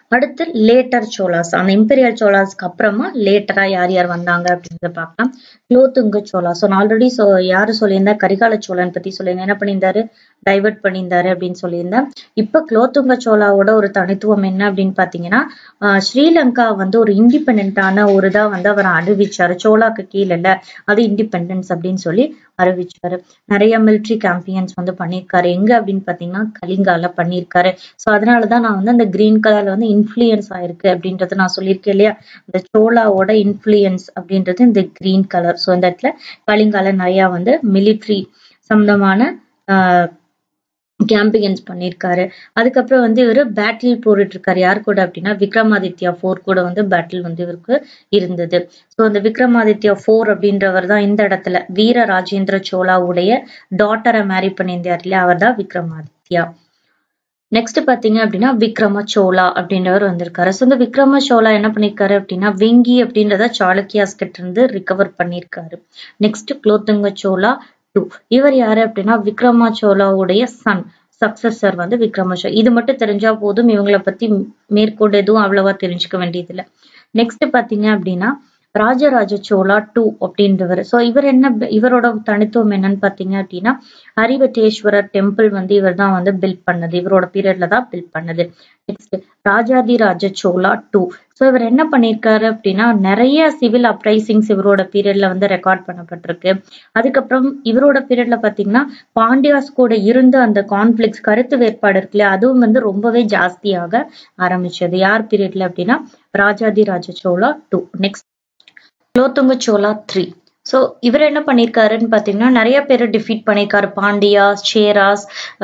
அடுத்து லேட்டர் சோலாஸ், அந்த இம்பீரியல் சோலாஸ்க்கு அப்புறமா லேட்டரா யார் யார் வந்தாங்க அப்படின்றத பார்க்கலாம். குலோத்துங்க சோழா. ஸோ நான் ஆல்ரெடி சொ யாரு சொல்லியிருந்தா கரிகால சோழன் பத்தி சொல்லியிருந்தேன். என்ன பண்ணியிருந்தாரு, டைவர்ட் பண்ணியிருந்தாரு அப்படின்னு சொல்லியிருந்தேன். இப்ப குலோத்துங்க சோழாவோட ஒரு தனித்துவம் என்ன அப்படின்னு பாத்தீங்கன்னா, ஆஹ் ஸ்ரீலங்கா வந்து ஒரு இண்டிபெண்டான ஒரு இதா வந்து அவர் அறிவிச்சாரு. சோழாக்கு கீழே இல்ல, அது இண்டிபெண்டன்ஸ் அப்படின்னு சொல்லி அறிவிச்சாரு. நிறைய மிலிட்ரி கேம்பியன்ஸ் வந்து பண்ணியிருக்காரு. எங்க அப்படின்னு பாத்தீங்கன்னா கலிங்கால பண்ணியிருக்காரு. ஸோ அதனாலதான் நான் வந்து அந்த கிரீன் கலர்ல வந்து இன்ஃபுளுயன்ஸ் ஆயிருக்கு அப்படின்றது நான் சொல்லியிருக்கேன் இல்லையா. இந்த சோழாவோட இன்ஃபுளுயன்ஸ் அப்படின்றது இந்த கிரீன் கலர். ஸோ இந்த இடத்துல கலிங்கால நிறைய வந்து மிலிட்ரி சம்பந்தமான ஆஹ் கேம்பியன்ஸ் பண்ணியிருக்காரு. அதுக்கப்புறம் வந்து இவரு பேட்டில் போரிட்டு இருக்காரு. யார் கூட அப்படின்னா விக்ரமாதித்யா போர் கூட வந்து பேட்டில் வந்து இவருக்கு இருந்தது. ஸோ அந்த விக்ரமாதித்யா போர் அப்படின்றவர் தான் இந்த இடத்துல வீர ராஜேந்திர சோழாவுடைய டாட்டரை மேரி பண்ணியிருந்தார் இல்லையா, அவர் தான் விக்ரமாதித்யா. நெக்ஸ்ட் பாத்தீங்க அப்படின்னா விக்ரம சோழா அப்படின்றவர் வந்திருக்காரு. ஸோ இந்த விக்ரம சோழா என்ன பண்ணிருக்காரு அப்படின்னா வெங்கி அப்படின்றத சாளுக்கியாஸ் கிட்ட இருந்து ரிகவர் பண்ணிருக்காரு. Next Kulothunga Chola two. இவர் யாரு அப்படின்னா விக்ரம சோழாவுடைய சன் சக்சஸர் வந்து விக்ரம சோழா. இது மட்டும் தெரிஞ்சா போதும், இவங்களை பத்தி மேற்கொண்டு எதுவும் அவ்வளவா தெரிஞ்சுக்க வேண்டியது இல்லை. நெக்ஸ்ட் பாத்தீங்க அப்படின்னா ராஜராஜ சோழா டூ அப்படின்றவர். சோ இவர் என்ன, இவரோட தனித்துவம் என்னன்னு பாத்தீங்க அப்படின்னா ஹரிவட்டேஸ்வரர் டெம்பிள் வந்து இவர் தான் வந்து பில்ட் பண்ணது. இவரோட பீரியட்ல தான் பில்ட் பண்ணது. நெக்ஸ்ட் ராஜாதி ராஜ சோழா டூ. சோ இவர் என்ன பண்ணிருக்காரு அப்படின்னா நிறைய சிவில் அப்ரைசிங்ஸ் இவரோட பீரியட்ல வந்து ரெக்கார்ட் பண்ணப்பட்டிருக்கு. அதுக்கப்புறம் இவரோட பீரியட்ல பாத்தீங்கன்னா பாண்டியாஸ் கூட இருந்த அந்த கான்ஃபிளிக்ஸ் கருத்து வேறுபாடு இருக்குல்ல, அதுவும் வந்து ரொம்பவே ஜாஸ்தியாக ஆரம்பிச்சது. யார் பீரியட்ல அப்படின்னா Rajadhiraja Chola two. Next Kulothunga Chola three. So இவர் என்ன பண்ணிருக்காருன்னு பாத்தீங்கன்னா நிறைய பேரை டிஃபீட் பண்ணிருக்காரு. பாண்டியாஸ், சேராஸ்,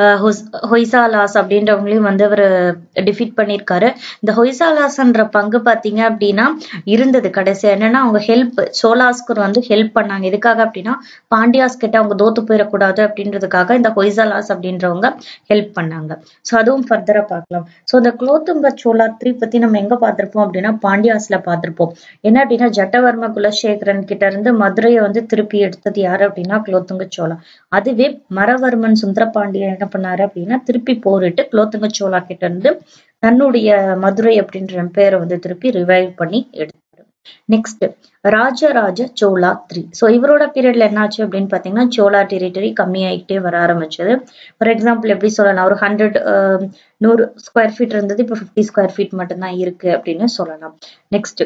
ஹொய்சாலாஸ் அப்படின்றவங்களையும் வந்து அவர் டிஃபீட் பண்ணிருக்காரு. இந்த ஹொய்சாலாஸ்ன்ற பங்கு பாத்தீங்க அப்படின்னா இருந்தது கடைசியா. என்னன்னா அவங்க ஹெல்ப் சோலாஸ்க்கு வந்து ஹெல்ப் பண்ணாங்க. எதுக்காக அப்படின்னா பாண்டியாஸ் கிட்ட அவங்க தோத்து போயிடக்கூடாது அப்படின்றதுக்காக இந்த ஹொய்சாலாஸ் அப்படின்றவங்க ஹெல்ப் பண்ணாங்க. ஸோ அதுவும் ஃபர்தரா பார்க்கலாம். ஸோ இந்த குலோத்துங்க சோழா த்ரீ பத்தி நம்ம எங்க பார்த்திருப்போம் அப்படின்னா பாண்டியாஸ்ல பார்த்திருப்போம். என்ன அப்படின்னா ஜட்டவர்ம குலசேகரன் கிட்ட இருந்து மதுரை வந்து திருப்பி எடுத்தது யாரு அப்படின்னா குலோத்துங்க சோழா. அதுவே மரவர்மன் சுந்தரபாண்டியன் என்ன பண்ணாரு அப்படின்னா திருப்பி போரிட்டு குலோத்துங்க சோழா கிட்ட இருந்து தன்னுடைய மதுரை அப்படின்ற பேரை வந்து திருப்பி ரிவைவ் பண்ணி எடுத்தாரு. Next Rajaraja Chola three. So இவரோட பீரியட்ல என்னாச்சு அப்படின்னு பாத்தீங்கன்னா சோழா டெரிட்டரி கம்மியாயிட்டே வர ஆரம்பிச்சது. ஃபார் எக்ஸாம்பிள் எப்படி சொல்லலாம், ஒரு ஹண்ட்ரட் நூறு ஸ்கொயர் ஃபீட் இருந்தது, இப்போ பிப்டி ஸ்கொயர் ஃபீட் மட்டும்தான் இருக்கு அப்படின்னு சொல்லலாம். நெக்ஸ்ட்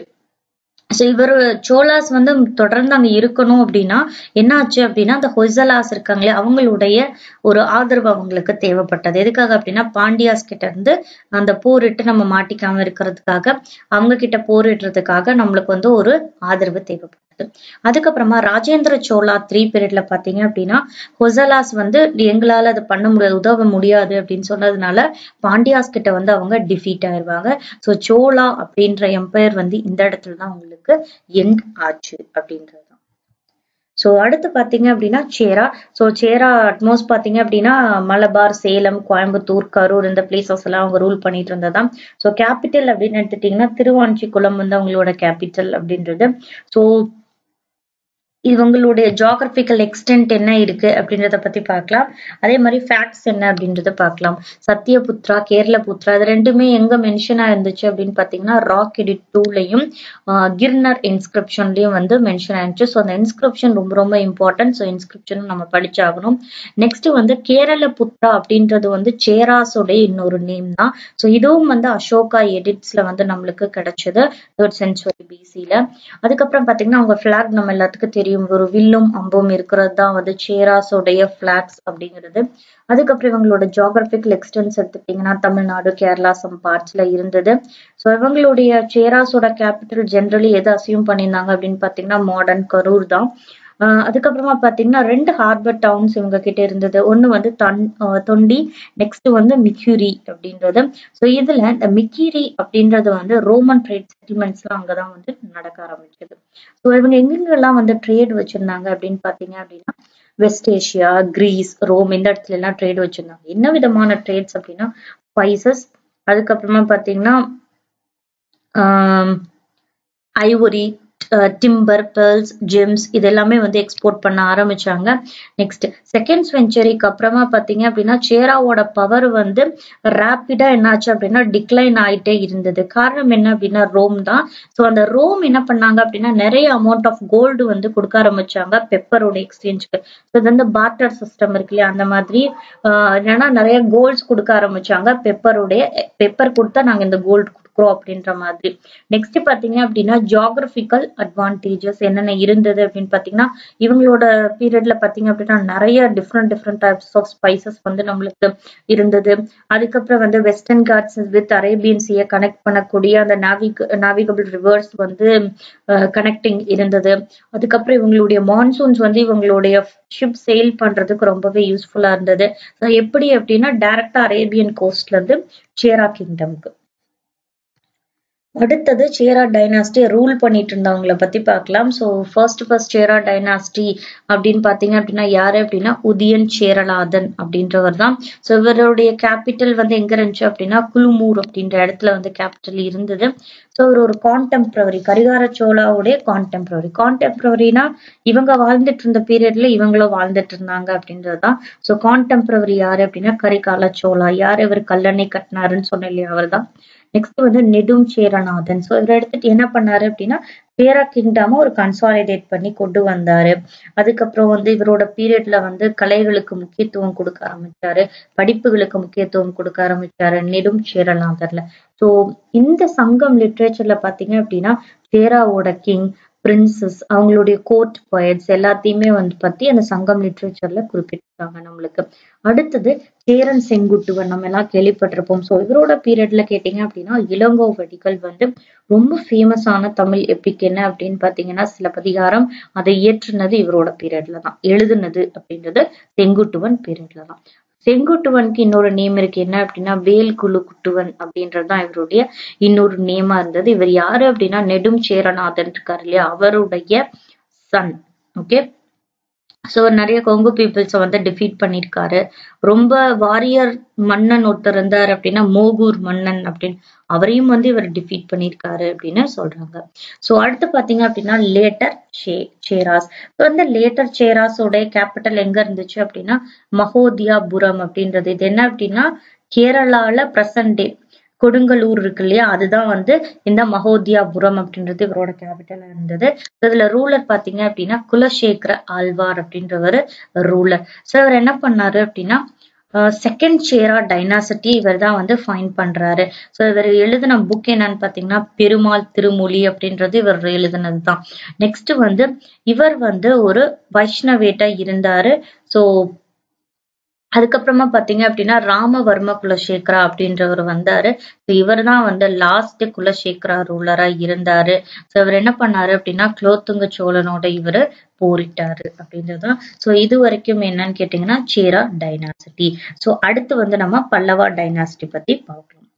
சோ இவர் சோலாஸ் வந்து தொடர்ந்து அங்க இருக்கணும் அப்படின்னா என்ன ஆச்சு அப்படின்னா அந்த ஹொய்சலாஸ் இருக்காங்களே அவங்களுடைய ஒரு ஆதரவு அவங்களுக்கு தேவைப்பட்டது. எதுக்காக அப்படின்னா பாண்டியாஸ் கிட்ட இருந்து அந்த போரிட்டு நம்ம மாட்டிக்காம இருக்கிறதுக்காக, அவங்க கிட்ட போரிடுறதுக்காக நம்மளுக்கு வந்து ஒரு ஆதரவு தேவைப்பட்டது. அதுக்கப்புறமா ராஜேந்திர சோழா த்ரீ பீரியட்ல பாத்தீங்க அப்படின்னா ஹொசலாஸ் வந்து எங்களால அது பண்ண முடியாது, உதவ முடியாது அப்படின்னு சொன்னதுனால பாண்டியாஸ் கிட்ட வந்து அவங்க டிஃபீட் ஆயிருவாங்க. சோ சோழா அப்படின்ற எம்பையர் வந்து இந்த இடத்துலதான் உங்களுக்கு எண்ட் ஆச்சு அப்படின்றது. சோ அடுத்து பாத்தீங்க அப்படின்னா சேரா. சோ சேரா அட்மோஸ்ட் பாத்தீங்க அப்படின்னா மலபார், சேலம், கோயம்புத்தூர், கரூர் இந்த பிளேசஸ் எல்லாம் அவங்க ரூல் பண்ணிட்டு இருந்ததாம். சோ கேபிட்டல் அப்படின்னு எடுத்துட்டீங்கன்னா திருவான்சிக்குளம் வந்து அவங்களோட கேபிட்டல் அப்படின்றது. சோ இவங்களுடைய ஜியோகிராபிக்கல் எக்ஸ்டென்ட் என்ன இருக்கு அப்படின்றத பத்தி பார்க்கலாம். அதே மாதிரி ஃபேக்ட்ஸ் என்ன அப்படின்றத பார்க்கலாம். சத்யபுத்ரா, கேரளபுத்ரா இது ரெண்டுமே எங்க மென்ஷனா இருந்துச்சு அப்படின்னு பாத்தீங்கன்னா ராக் எடிட் டூலையும் கிர்னர் இன்ஸ்கிரிப்ஷன்லயும் வந்து மென்ஷன் ஆயிருந்துச்சு. ஸோ அந்த இன்ஸ்கிரிப்ஷன் ரொம்ப ரொம்ப இம்பார்ட்டன்ட். ஸோ இன்ஸ்கிரிப்ஷன் நம்ம படிச்சாகணும். நெக்ஸ்ட் வந்து கேரளபுத்ரா அப்படின்றது வந்து சேராஸோடைய இன்னொரு நேம் தான். ஸோ இதுவும் வந்து அசோகா எடிட்ஸ்ல வந்து நம்மளுக்கு கிடைச்சது தேர்ட் சென்ச்சுரி பிசில. அதுக்கப்புறம் பாத்தீங்கன்னா அவங்க பிளாக் நம்ம எல்லாத்துக்கும் தெரியும், ஒரு வில்லும் அம்பும் இருக்கிறது தான் வந்து சேராஸோடைய பிளாக்ஸ் அப்படிங்கிறது. அதுக்கப்புறம் இவங்களோட ஜியோகிராபிக்கல் எக்ஸ்டென்ஸ் எடுத்துட்டீங்கன்னா தமிழ்நாடு, கேரளா சம் பார்ட்ஸ்ல இருந்தது. ஸோ இவங்களுடைய சேராஸோட கேபிட்டல் ஜென்ரலி எது அசியூம் பண்ணியிருந்தாங்க அப்படின்னு பாத்தீங்கன்னா மாடர்ன் கரூர் தான். ஆஹ் அதுக்கப்புறமா பாத்தீங்கன்னா ரெண்டு ஹார்பர் டவுன்ஸ் இவங்க கிட்ட இருந்தது. ஒண்ணு வந்து தன் தொண்டி, நெக்ஸ்ட் வந்து மிக்யூரி அப்படின்றது. ஸோ இதுல இந்த மிக்கிரி அப்படின்றது வந்து ரோமன் ட்ரேட் செட்டில்மெண்ட்ஸ் எல்லாம் அங்கதான் வந்து நடக்க ஆரம்பிச்சது. ஸோ இவங்க எங்கெங்கெல்லாம் வந்து ட்ரேட் வச்சிருந்தாங்க அப்படின்னு பாத்தீங்க அப்படின்னா வெஸ்ட் ஏஷியா, கிரீஸ், ரோம் இந்த இடத்துல எல்லாம் ட்ரேட் வச்சிருந்தாங்க. என்ன விதமான ட்ரேட்ஸ் அப்படின்னா ஸ்பைசஸ், அதுக்கப்புறமா பாத்தீங்கன்னா ah ivory, timber, pearls, gems இது எல்லாமே வந்து எக்ஸ்போர்ட் பண்ண ஆரம்பிச்சாங்க. நெக்ஸ்ட் செகண்ட் செஞ்சுரிக்கு அப்புறமா பாத்தீங்க அப்படின்னா சேராவோட பவர் வந்து ரேப்பிடா என்னாச்சு அப்படின்னா டிக்ளைன் ஆயிட்டே இருந்தது. காரணம் என்ன அப்படின்னா ரோம் தான். ஸோ அந்த ரோம் என்ன பண்ணாங்க அப்படின்னா நிறைய அமௌண்ட் ஆஃப் கோல்டு வந்து கொடுக்க ஆரம்பிச்சாங்க பெப்பரோட எக்ஸ்சேஞ்சுக்கு. ஸோ இது வந்து பார்ட்டர் சிஸ்டம் இருக்கு இல்லையா, அந்த மாதிரி ஆஹ் என்னன்னா நிறைய கோல்ட்ஸ் கொடுக்க ஆரம்பிச்சாங்க. பெப்பருடைய பெப்பர் கொடுத்தா நாங்க இந்த கோல்டு கொடுக்குறோம் அப்படின்ற மாதிரி. நெக்ஸ்ட் பாத்தீங்க அப்படின்னா ஜியோகிராபிக்கல் அட்வான்டேஜஸ் என்னென்ன இருந்தது அப்படின்னு பாத்தீங்கன்னா இவங்களோட பீரியட்ல பாத்தீங்க அப்படின்னா நிறைய different different types of spices வந்து நம்மளுக்கு இருந்தது. அதுக்கப்புறம் வந்து வெஸ்டர்ன் காட்ஸ் வித் அரேபியன் சீயை கனெக்ட் பண்ணக்கூடிய அந்த நாவிக் நாவிகபிள் ரிவர்ஸ் வந்து கனெக்டிங் இருந்தது. அதுக்கப்புறம் இவங்களுடைய மான்சூன்ஸ் வந்து இவங்களுடைய ஷிப் செயில் பண்றதுக்கு ரொம்பவே யூஸ்ஃபுல்லா இருந்தது. எப்படி அப்படின்னா டைரக்டா அரேபியன் கோஸ்ட்ல இருந்து சேரா கிங்டம்க்கு. அடுத்தது சேரா டைனாஸ்டி ரூல் பண்ணிட்டு இருந்தவங்களை பத்தி பார்க்கலாம். So first first Chera dynasty அப்படின்னு பாத்தீங்க அப்படின்னா யாரு அப்படின்னா உதயன் சேரலாதன் அப்படின்றவர் தான். ஸோ இவருடைய கேபிட்டல் வந்து எங்க இருந்துச்சு அப்படின்னா குலுமூர் அப்படின்ற இடத்துல வந்து கேபிட்டல் இருந்தது. ஸோ இவர் ஒரு கான்டெம்பரரி கரிகார சோழாவுடைய கான்டெம்பரரி கான்டெம்பரரினா இவங்க வாழ்ந்துட்டு இருந்த பீரியட்ல இவங்களும் வாழ்ந்துட்டு இருந்தாங்க அப்படின்றதுதான். ஸோ கான்டெம்பரரி யாரு அப்படின்னா கரிகால சோழா. யார் இவர் கல்லணை கட்டினாருன்னு சொன்ன இல்லையா, அவர் தான். நெக்ஸ்ட் வந்து நெடும் சேரநாதன். ஸோ இவர் எடுத்துட்டு என்ன பண்ணாரு அப்படின்னா சேரா கிங்டம் ஒரு கன்சாலிடேட் பண்ணி கொண்டு வந்தாரு. அதுக்கப்புறம் வந்து இவரோட பீரியட்ல வந்து கலைகளுக்கு முக்கியத்துவம் கொடுக்க ஆரம்பிச்சாரு, படிப்புகளுக்கு முக்கியத்துவம் கொடுக்க ஆரம்பிச்சாரு நெடும் சேரநாதர்ல. ஸோ இந்த சங்கம் லிட்ரேச்சர்ல பாத்தீங்க அப்படின்னா சேராவோட கிங், பிரின்சஸ், அவங்களுடைய கோர்ட் போயட்ஸ் எல்லாத்தையுமே வந்து பத்தி அந்த சங்கம் லிட்ரேச்சர்ல குறிப்பிட்டிருக்காங்க நம்மளுக்கு. அடுத்தது சேரன் செங்குட்டுவன் நம்ம எல்லாம் கேள்விப்பட்டிருப்போம். ஸோ இவரோட பீரியட்ல கேட்டீங்க அப்படின்னா இளங்கோவடிகள் வந்து ரொம்ப ஃபேமஸான தமிழ் எபிக் என்ன அப்படின்னு பாத்தீங்கன்னா சிலப்பதிகாரம். அதை இயற்றுனது இவரோட பீரியட்ல தான், எழுதுனது அப்படின்றது செங்குட்டுவன் பீரியட்ல தான். செங்குட்டுவனுக்கு இன்னொரு நேம் இருக்கு, என்ன அப்படின்னா வேல் குழு குட்டுவன் அப்படின்றதுதான் இவருடைய இன்னொரு நேமா இருந்தது. இவர் யாரு அப்படின்னா நெடும் சேரநாதன் இருக்காரு இல்லையா, அவருடைய சன். ஓகே, ஸோ நிறைய கொங்கு பீப்புள்ஸை வந்து டிஃபீட் பண்ணியிருக்காரு. ரொம்ப வாரியர் மன்னன் ஒருத்தர் இருந்தார் அப்படின்னா மோகூர் மன்னன் அப்படின்னு, அவரையும் வந்து இவர் டிஃபீட் பண்ணியிருக்காரு அப்படின்னு சொல்றாங்க. ஸோ அடுத்து பாத்தீங்க அப்படின்னா லேட்டர் சே சேராஸ். ஸோ இந்த லேட்டர் சேராஸோட கேபிட்டல் எங்க இருந்துச்சு அப்படின்னா மகோதியாபுரம் அப்படின்றது. இது என்ன அப்படின்னா கேரளால பிரசன்ட் டே கொடுங்கலூர் இருக்கு இல்லையா, அதுதான் வந்து இந்த மகோதியாபுரம் அப்படின்றது இவரோட கேபிட்டலா இருந்தது. இதுல ரூலர் பாத்தீங்க அப்படின்னா குலசேகர ஆழ்வார் அப்படின்றவர் ரூலர். ஸோ இவர் என்ன பண்ணாரு அப்படின்னா செகண்ட் சேரா டைனாசிட்டி இவர் தான் வந்து ஃபைண்ட் பண்றாரு. ஸோ இவர் எழுதின புக் என்னன்னு பாத்தீங்கன்னா பெருமாள் திருமொழி அப்படின்றது இவர் எழுதினது தான். நெக்ஸ்ட் வந்து இவர் வந்து ஒரு வைஷ்ணவேட்டா இருந்தாரு. ஸோ அதுக்கப்புறமா பாத்தீங்க அப்படின்னா ராமவர்ம குலசேகரா அப்படின்றவர் வந்தாரு. இவர் தான் வந்து லாஸ்ட் குலசேகரா ரூலரா இருந்தாரு. ஸோ இவர் என்ன பண்ணாரு அப்படின்னா குலோத்துங்க சோழனோட இவரு போரிட்டாரு அப்படின்றதுதான். ஸோ இது வரைக்கும் என்னன்னு கேட்டீங்கன்னா சேரா டைனாசிட்டி. ஸோ அடுத்து வந்து நம்ம பல்லவா டைனாசிட்டி பத்தி பார்க்கலாம்.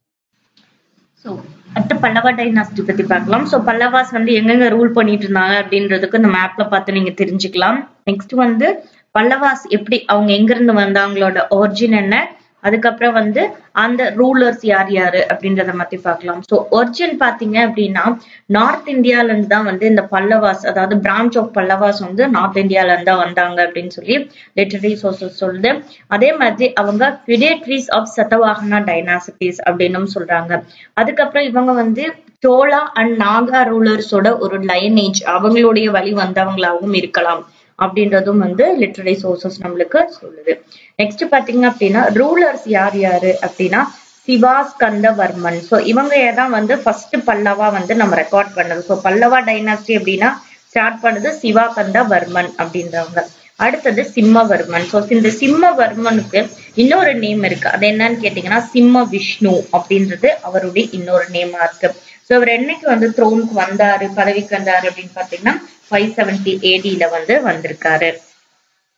ஸோ அடுத்து பல்லவா டைனாசிட்டி பத்தி பார்க்கலாம். ஸோ பல்லவாஸ் வந்து எங்கெங்க ரூல் பண்ணிட்டு இருந்தாங்க அப்படின்றதுக்கு இந்த மேப்ல பார்த்து நீங்க தெரிஞ்சுக்கலாம். நெக்ஸ்ட் வந்து பல்லவாஸ் எப்படி அவங்க எங்க இருந்து வந்தாங்களோட ஒரிஜின் என்ன, அதுக்கப்புறம் வந்து அந்த ரூலர்ஸ் யார் யாரு அப்படின்றத பத்தி பார்க்கலாம். ஸோ ஒரிஜின் பாத்தீங்க அப்படின்னா நார்த் இந்தியால இருந்து தான் வந்து இந்த பல்லவாஸ், அதாவது பிரான்ச் ஆஃப் பல்லவாஸ் வந்து நார்த் இந்தியால இருந்து தான் வந்தாங்க அப்படின்னு சொல்லி லிட்டரரி சோர்சஸ் சொல்லுது. அதே மாதிரி அவங்க ஃபிடேட்ரிஸ் ஆஃப் சதவாஹனா டைனாசிட்டிஸ் அப்படின்னு சொல்றாங்க. அதுக்கப்புறம் இவங்க வந்து சோழா அண்ட் நாகா ரூலர்ஸோட ஒரு லைனேஜ், அவங்களுடைய வழி வந்தவங்களாகவும் இருக்கலாம் அப்படின்றதும் வந்து லிட்டரரி சோர்சஸ் நம்மளுக்கு சொல்லுது. நெக்ஸ்ட் பாத்தீங்க அப்படின்னா ரூலர்ஸ் யார் யாரு அப்படின்னா சிவாஸ்கந்தவர்மன். ஸோ இவங்க தான் வந்து ஃபர்ஸ்ட் பல்லவா வந்து நம்ம ரெக்கார்ட் பண்ணது. ஸோ பல்லவா டைனாஸ்டி அப்படின்னா ஸ்டார்ட் பண்ணது சிவாகந்தவர்மன் அப்படின்றவங்க. அடுத்தது சிம்மவர்மன். ஸோ இந்த சிம்மவர்மனுக்கு இன்னொரு நேம் இருக்கு, அது என்னன்னு கேட்டீங்கன்னா சிம்ம விஷ்ணு அப்படின்றது அவருடைய இன்னொரு நேமா இருக்கு. ஸோ அவர் என்னைக்கு வந்து த்ரோனுக்கு வந்தாரு, பதவிக்கு வந்தாரு அப்படின்னு பாத்தீங்கன்னா ஃபைவ் செவன்டி ஏடியில வந்து வந்திருக்காரு.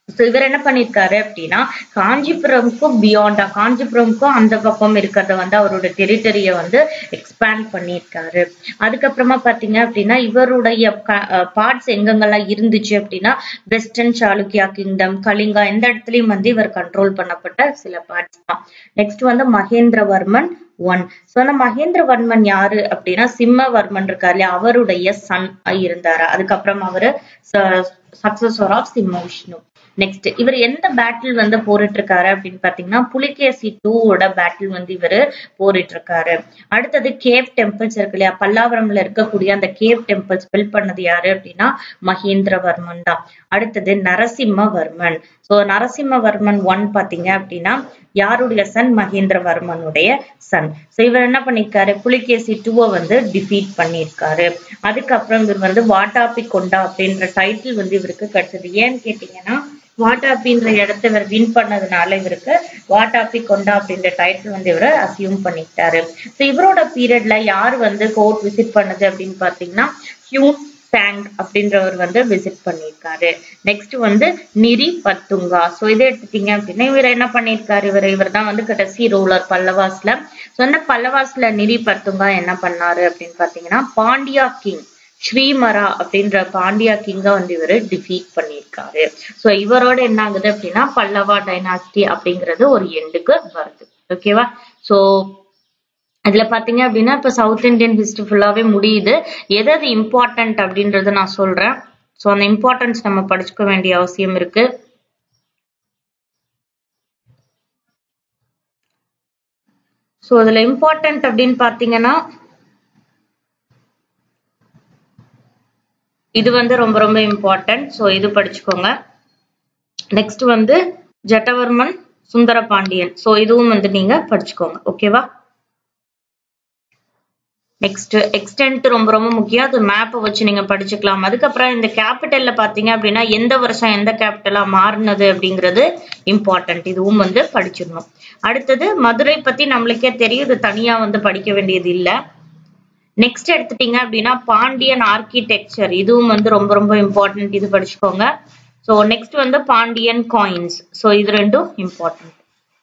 சோ இவர் என்ன பண்ணிருக்காரு அப்படின்னா காஞ்சிபுரம்க்கும் பியாண்டா காஞ்சிபுரம்க்கும் அந்த பக்கம் இருக்கிறத வந்து அவரோட டெரிட்டரிய வந்து எக்ஸ்பேண்ட் பண்ணியிருக்காரு. அதுக்கப்புறமா பாத்தீங்க அப்படின்னா இவருடைய பார்ட்ஸ் எங்கெங்கெல்லாம் இருந்துச்சு அப்படின்னா வெஸ்டர்ன் சாளுக்கியா கிங்டம், கலிங்கா, எந்த இடத்துலயும் வந்து இவர் கண்ட்ரோல் பண்ணப்பட்ட சில பார்ட்ஸ் தான். நெக்ஸ்ட் வந்து மகேந்திரவர்மன் ஒன். சோ அந்த மகேந்திரவர்மன் யாரு அப்படின்னா சிம்மவர்மன் இருக்காரு இல்லையா, அவருடைய சன் இருந்தாரு. அதுக்கப்புறம் அவரு சக்சஸர் ஆஃப் சிம்ம விஷ்ணு. நெக்ஸ்ட் இவர் எந்த பேட்டில் வந்து போரிட்டு இருக்காரு அப்படின்னு பாத்தீங்கன்னா புலிகேசி டூவோட பேட்டில் வந்து இவரு போரிட்டு இருக்காரு. அடுத்தது கேவ் டெம்பிள்ஸ் இருக்கு இல்லையா, பல்லாவரம்ல இருக்கக்கூடிய அந்த கேவ் டெம்பிள்ஸ் பில்ட் பண்ணது யாரு அப்படின்னா மகேந்திரவர்மன் தான். அடுத்தது நரசிம்மவர்மன். சோ நரசிம்மவர்மன் ஒன் பாத்தீங்க அப்படின்னா யாருடைய சன், மகேந்திரவர்மனுடைய சன். சோ இவர் என்ன பண்ணிருக்காரு, புலிகேசி டூவை வந்து டிஃபீட் பண்ணிருக்காரு. அதுக்கப்புறம் இவர் வந்து வாட்டாபி கொண்டா அப்படின்ற டைட்டில் வந்து இவருக்கு கிடைச்சது. ஏன்னு கேட்டீங்கன்னா வாட்டாபின்ற இடத்த இவர் வின் பண்ணதுனால இவருக்கு வாட்டாபி கொண்டா அப்படின்ற டைட்டில் வந்து இவரை அசியூம் பண்ணிட்டாரு. சோ இவரோட பீரியட்ல யார் வந்து கோர்ட் விசிட் பண்ணது அப்படின்னு பாத்தீங்கன்னா ஹியூன் சாங் அப்படின்றவர் வந்து விசிட் பண்ணிருக்காரு. நெக்ஸ்ட் வந்து நிரி பத்துங்கா. சோ இதை எடுத்துட்டீங்க அப்படின்னா இவர் என்ன பண்ணிருக்காரு, இவர் இவர் தான் வந்து கடைசி ரூலர் பல்லவாஸ்ல. சோ அந்த பல்லவாஸ்ல நிரி பத்துங்கா என்ன பண்ணாரு அப்படின்னு பாத்தீங்கன்னா பாண்டியா கிங் ஸ்ரீமரா அப்படின்ற பாண்டியா கிங்க வந்து இவரு டிஃபீட் பண்ணிருக்காரு. சோ இவரோட என்ன ஆகுது அப்படின்னா பல்லவா டைனாஸ்டி அப்படிங்கிறது ஒரு எண்டுக்கு வருது. ஓகேவா. சோ அதுல பாத்தீங்க அப்படின்னா இப்ப சவுத் இந்தியன் ஹிஸ்டரி ஃபுல்லாவே முடியுது. எது இம்பார்ட்டன்ட் அப்படின்றத நான் சொல்றேன். சோ அந்த இம்பார்ட்டன்ஸ் நம்ம படிச்சுக்க வேண்டிய அவசியம் இருக்கு. சோ அதுல இம்பார்ட்டன்ட் அப்படின்னு பாத்தீங்கன்னா இது வந்து ரொம்ப ரொம்ப இம்பார்ட்டன்ட். சோ இது படிச்சுக்கோங்க. நெக்ஸ்ட் வந்து ஜட்டவர்மன் சுந்தர பாண்டியன். சோ இதுவும் வந்து நீங்க படிச்சுக்கோங்க. ஓகேவா. நெக்ஸ்ட் எக்ஸ்டென்ட் ரொம்ப ரொம்ப முக்கியம். அது மேப்பை வச்சு நீங்க படிச்சுக்கலாம். அதுக்கப்புறம் இந்த கேபிட்டல்ல பாத்தீங்க அப்படின்னா எந்த வருஷம் எந்த கேபிட்டலா மாறினது அப்படிங்கிறது இம்பார்ட்டன்ட். இதுவும் வந்து படிச்சிடணும். அடுத்தது மதுரை பத்தி நம்மளுக்கே தெரியும், இது தனியா வந்து படிக்க வேண்டியது இல்ல. நெக்ஸ்ட் எடுத்துட்டீங்க அப்படின்னா பாண்டியன் ஆர்கிடெக்சர், இதுவும் வந்து ரொம்ப ரொம்ப இம்பார்ட்டன்ட். இது படிச்சுக்கோங்க. சோ நெக்ஸ்ட் வந்து பாண்டியன் காயின்ஸ். சோ இது ரெண்டும் இம்பார்ட்டன்ட்.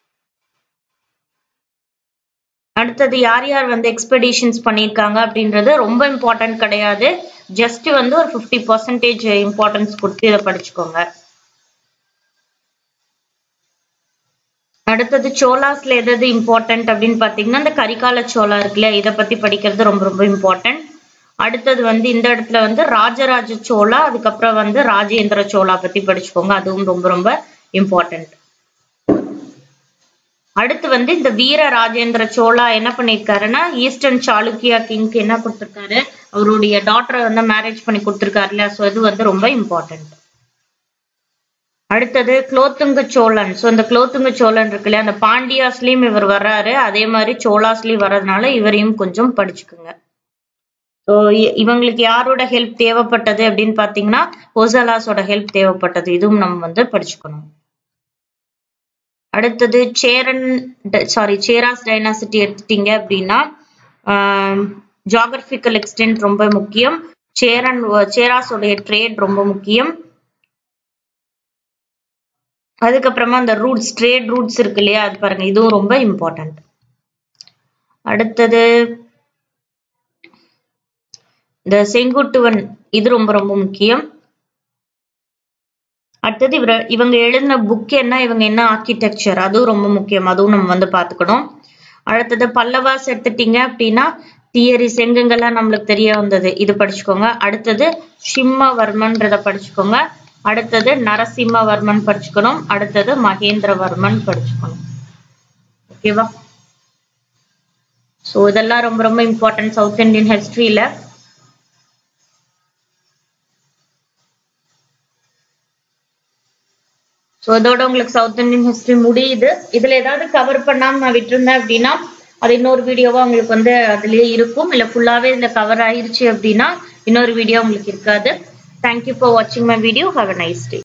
அடுத்தது யார் யார் வந்து எக்ஸ்பெடிஷன்ஸ் பண்ணிருக்காங்க அப்படின்றது ரொம்ப இம்பார்ட்டன்ட் கிடையாது. ஜஸ்ட் வந்து ஒரு பிப்டி பர்சன்டேஜ் இம்பார்ட்டன்ஸ் கொடுத்து இதை படிச்சுக்கோங்க. அடுத்தது சோலாஸ்ல எது இம்பார்ட்டன்ட் அப்படின்னு பாத்தீங்கன்னா இந்த கரிகால சோழா இருக்குல்ல, இதை பத்தி படிக்கிறது ரொம்ப ரொம்ப இம்பார்ட்டன்ட். அடுத்தது வந்து இந்த இடத்துல வந்து ராஜராஜ சோழா, அதுக்கப்புறம் வந்து ராஜேந்திர சோழா பத்தி படிச்சுக்கோங்க. அதுவும் ரொம்ப ரொம்ப இம்பார்ட்டன்ட். அடுத்து வந்து இந்த வீர ராஜேந்திர சோழா என்ன பண்ணிருக்காருன்னா ஈஸ்டர்ன் சாளுக்கியா கிங்க்கு என்ன கொடுத்திருக்காரு, அவருடைய டாட்டரை வந்து மேரேஜ் பண்ணி கொடுத்திருக்காரு இல்லையா. சோ இது வந்து ரொம்ப இம்பார்ட்டன்ட். அடுத்தது குலோத்துங்க சோழன். சோ இந்த குலோத்துங்க சோழன் இருக்குல்ல, அந்த பாண்டியாஸ்லயும் இவர் வர்றாரு, அதே மாதிரி சோழாஸ்லயும் வர்றதுனால இவரையும் கொஞ்சம் படிச்சுக்குங்க. ஸோ இவங்களுக்கு யாரோட ஹெல்ப் தேவைப்பட்டது அப்படின்னு பாத்தீங்கன்னா ஹோசலாஸோட ஹெல்ப் தேவைப்பட்டது. இதுவும் நம்ம வந்து படிச்சுக்கணும். அடுத்தது சேரன் சாரி சேராஸ் டைனாசிட்டி எடுத்துட்டீங்க அப்படின்னா ஜியோகிராபிக்கல் எக்ஸ்டென்ட் ரொம்ப முக்கியம். சேரன் சேராஸோடைய ட்ரேட் ரொம்ப முக்கியம். அதுக்கப்புறமா அந்த ரூட்ஸ் ட்ரேட் ரூட்ஸ் இருக்கு இல்லையா, அது பாருங்க, இதுவும் ரொம்ப இம்பார்ட்டன்ட். அடுத்தது இந்த செங்குட்டுவன், இது ரொம்ப ரொம்ப முக்கியம். அடுத்தது இவர இவங்க எழுதின புக் என்ன, இவங்க என்ன ஆர்கிடெக்சர், அதுவும் ரொம்ப முக்கியம். அதுவும் நம்ம வந்து பாத்துக்கணும். அடுத்தது பல்லவாஸ் எடுத்துட்டீங்க அப்படின்னா தியரிஸ் எங்கெங்கெல்லாம் நம்மளுக்கு தெரிய வந்தது, இது படிச்சுக்கோங்க. அடுத்தது சிம்மவர்மன்றத படிச்சுக்கோங்க. அடுத்தது நரசிம்மவர்மன் படிச்சுக்கணும். அடுத்தது மகேந்திரவர்மன் படிச்சுக்கணும். ஓகேவா. சோ இதெல்லாம் ரொம்ப ரொம்ப இம்பார்ட்டன்ட் சவுத் இந்தியன் ஹிஸ்டரியில. சோ இதோட உங்களுக்கு சவுத் இந்தியன் ஹிஸ்டரி முடியுது. இதுல ஏதாவது கவர் பண்ணாம நான் விட்டுருந்தேன் அப்படின்னா அது இன்னொரு வீடியோவா உங்களுக்கு வந்து அதுலயே இருக்கும். இல்ல ஃபுல்லாவே இதுல கவர் ஆயிருச்சு அப்படின்னா இன்னொரு வீடியோ உங்களுக்கு இருக்காது. Thank you for watching my video. Have a nice day.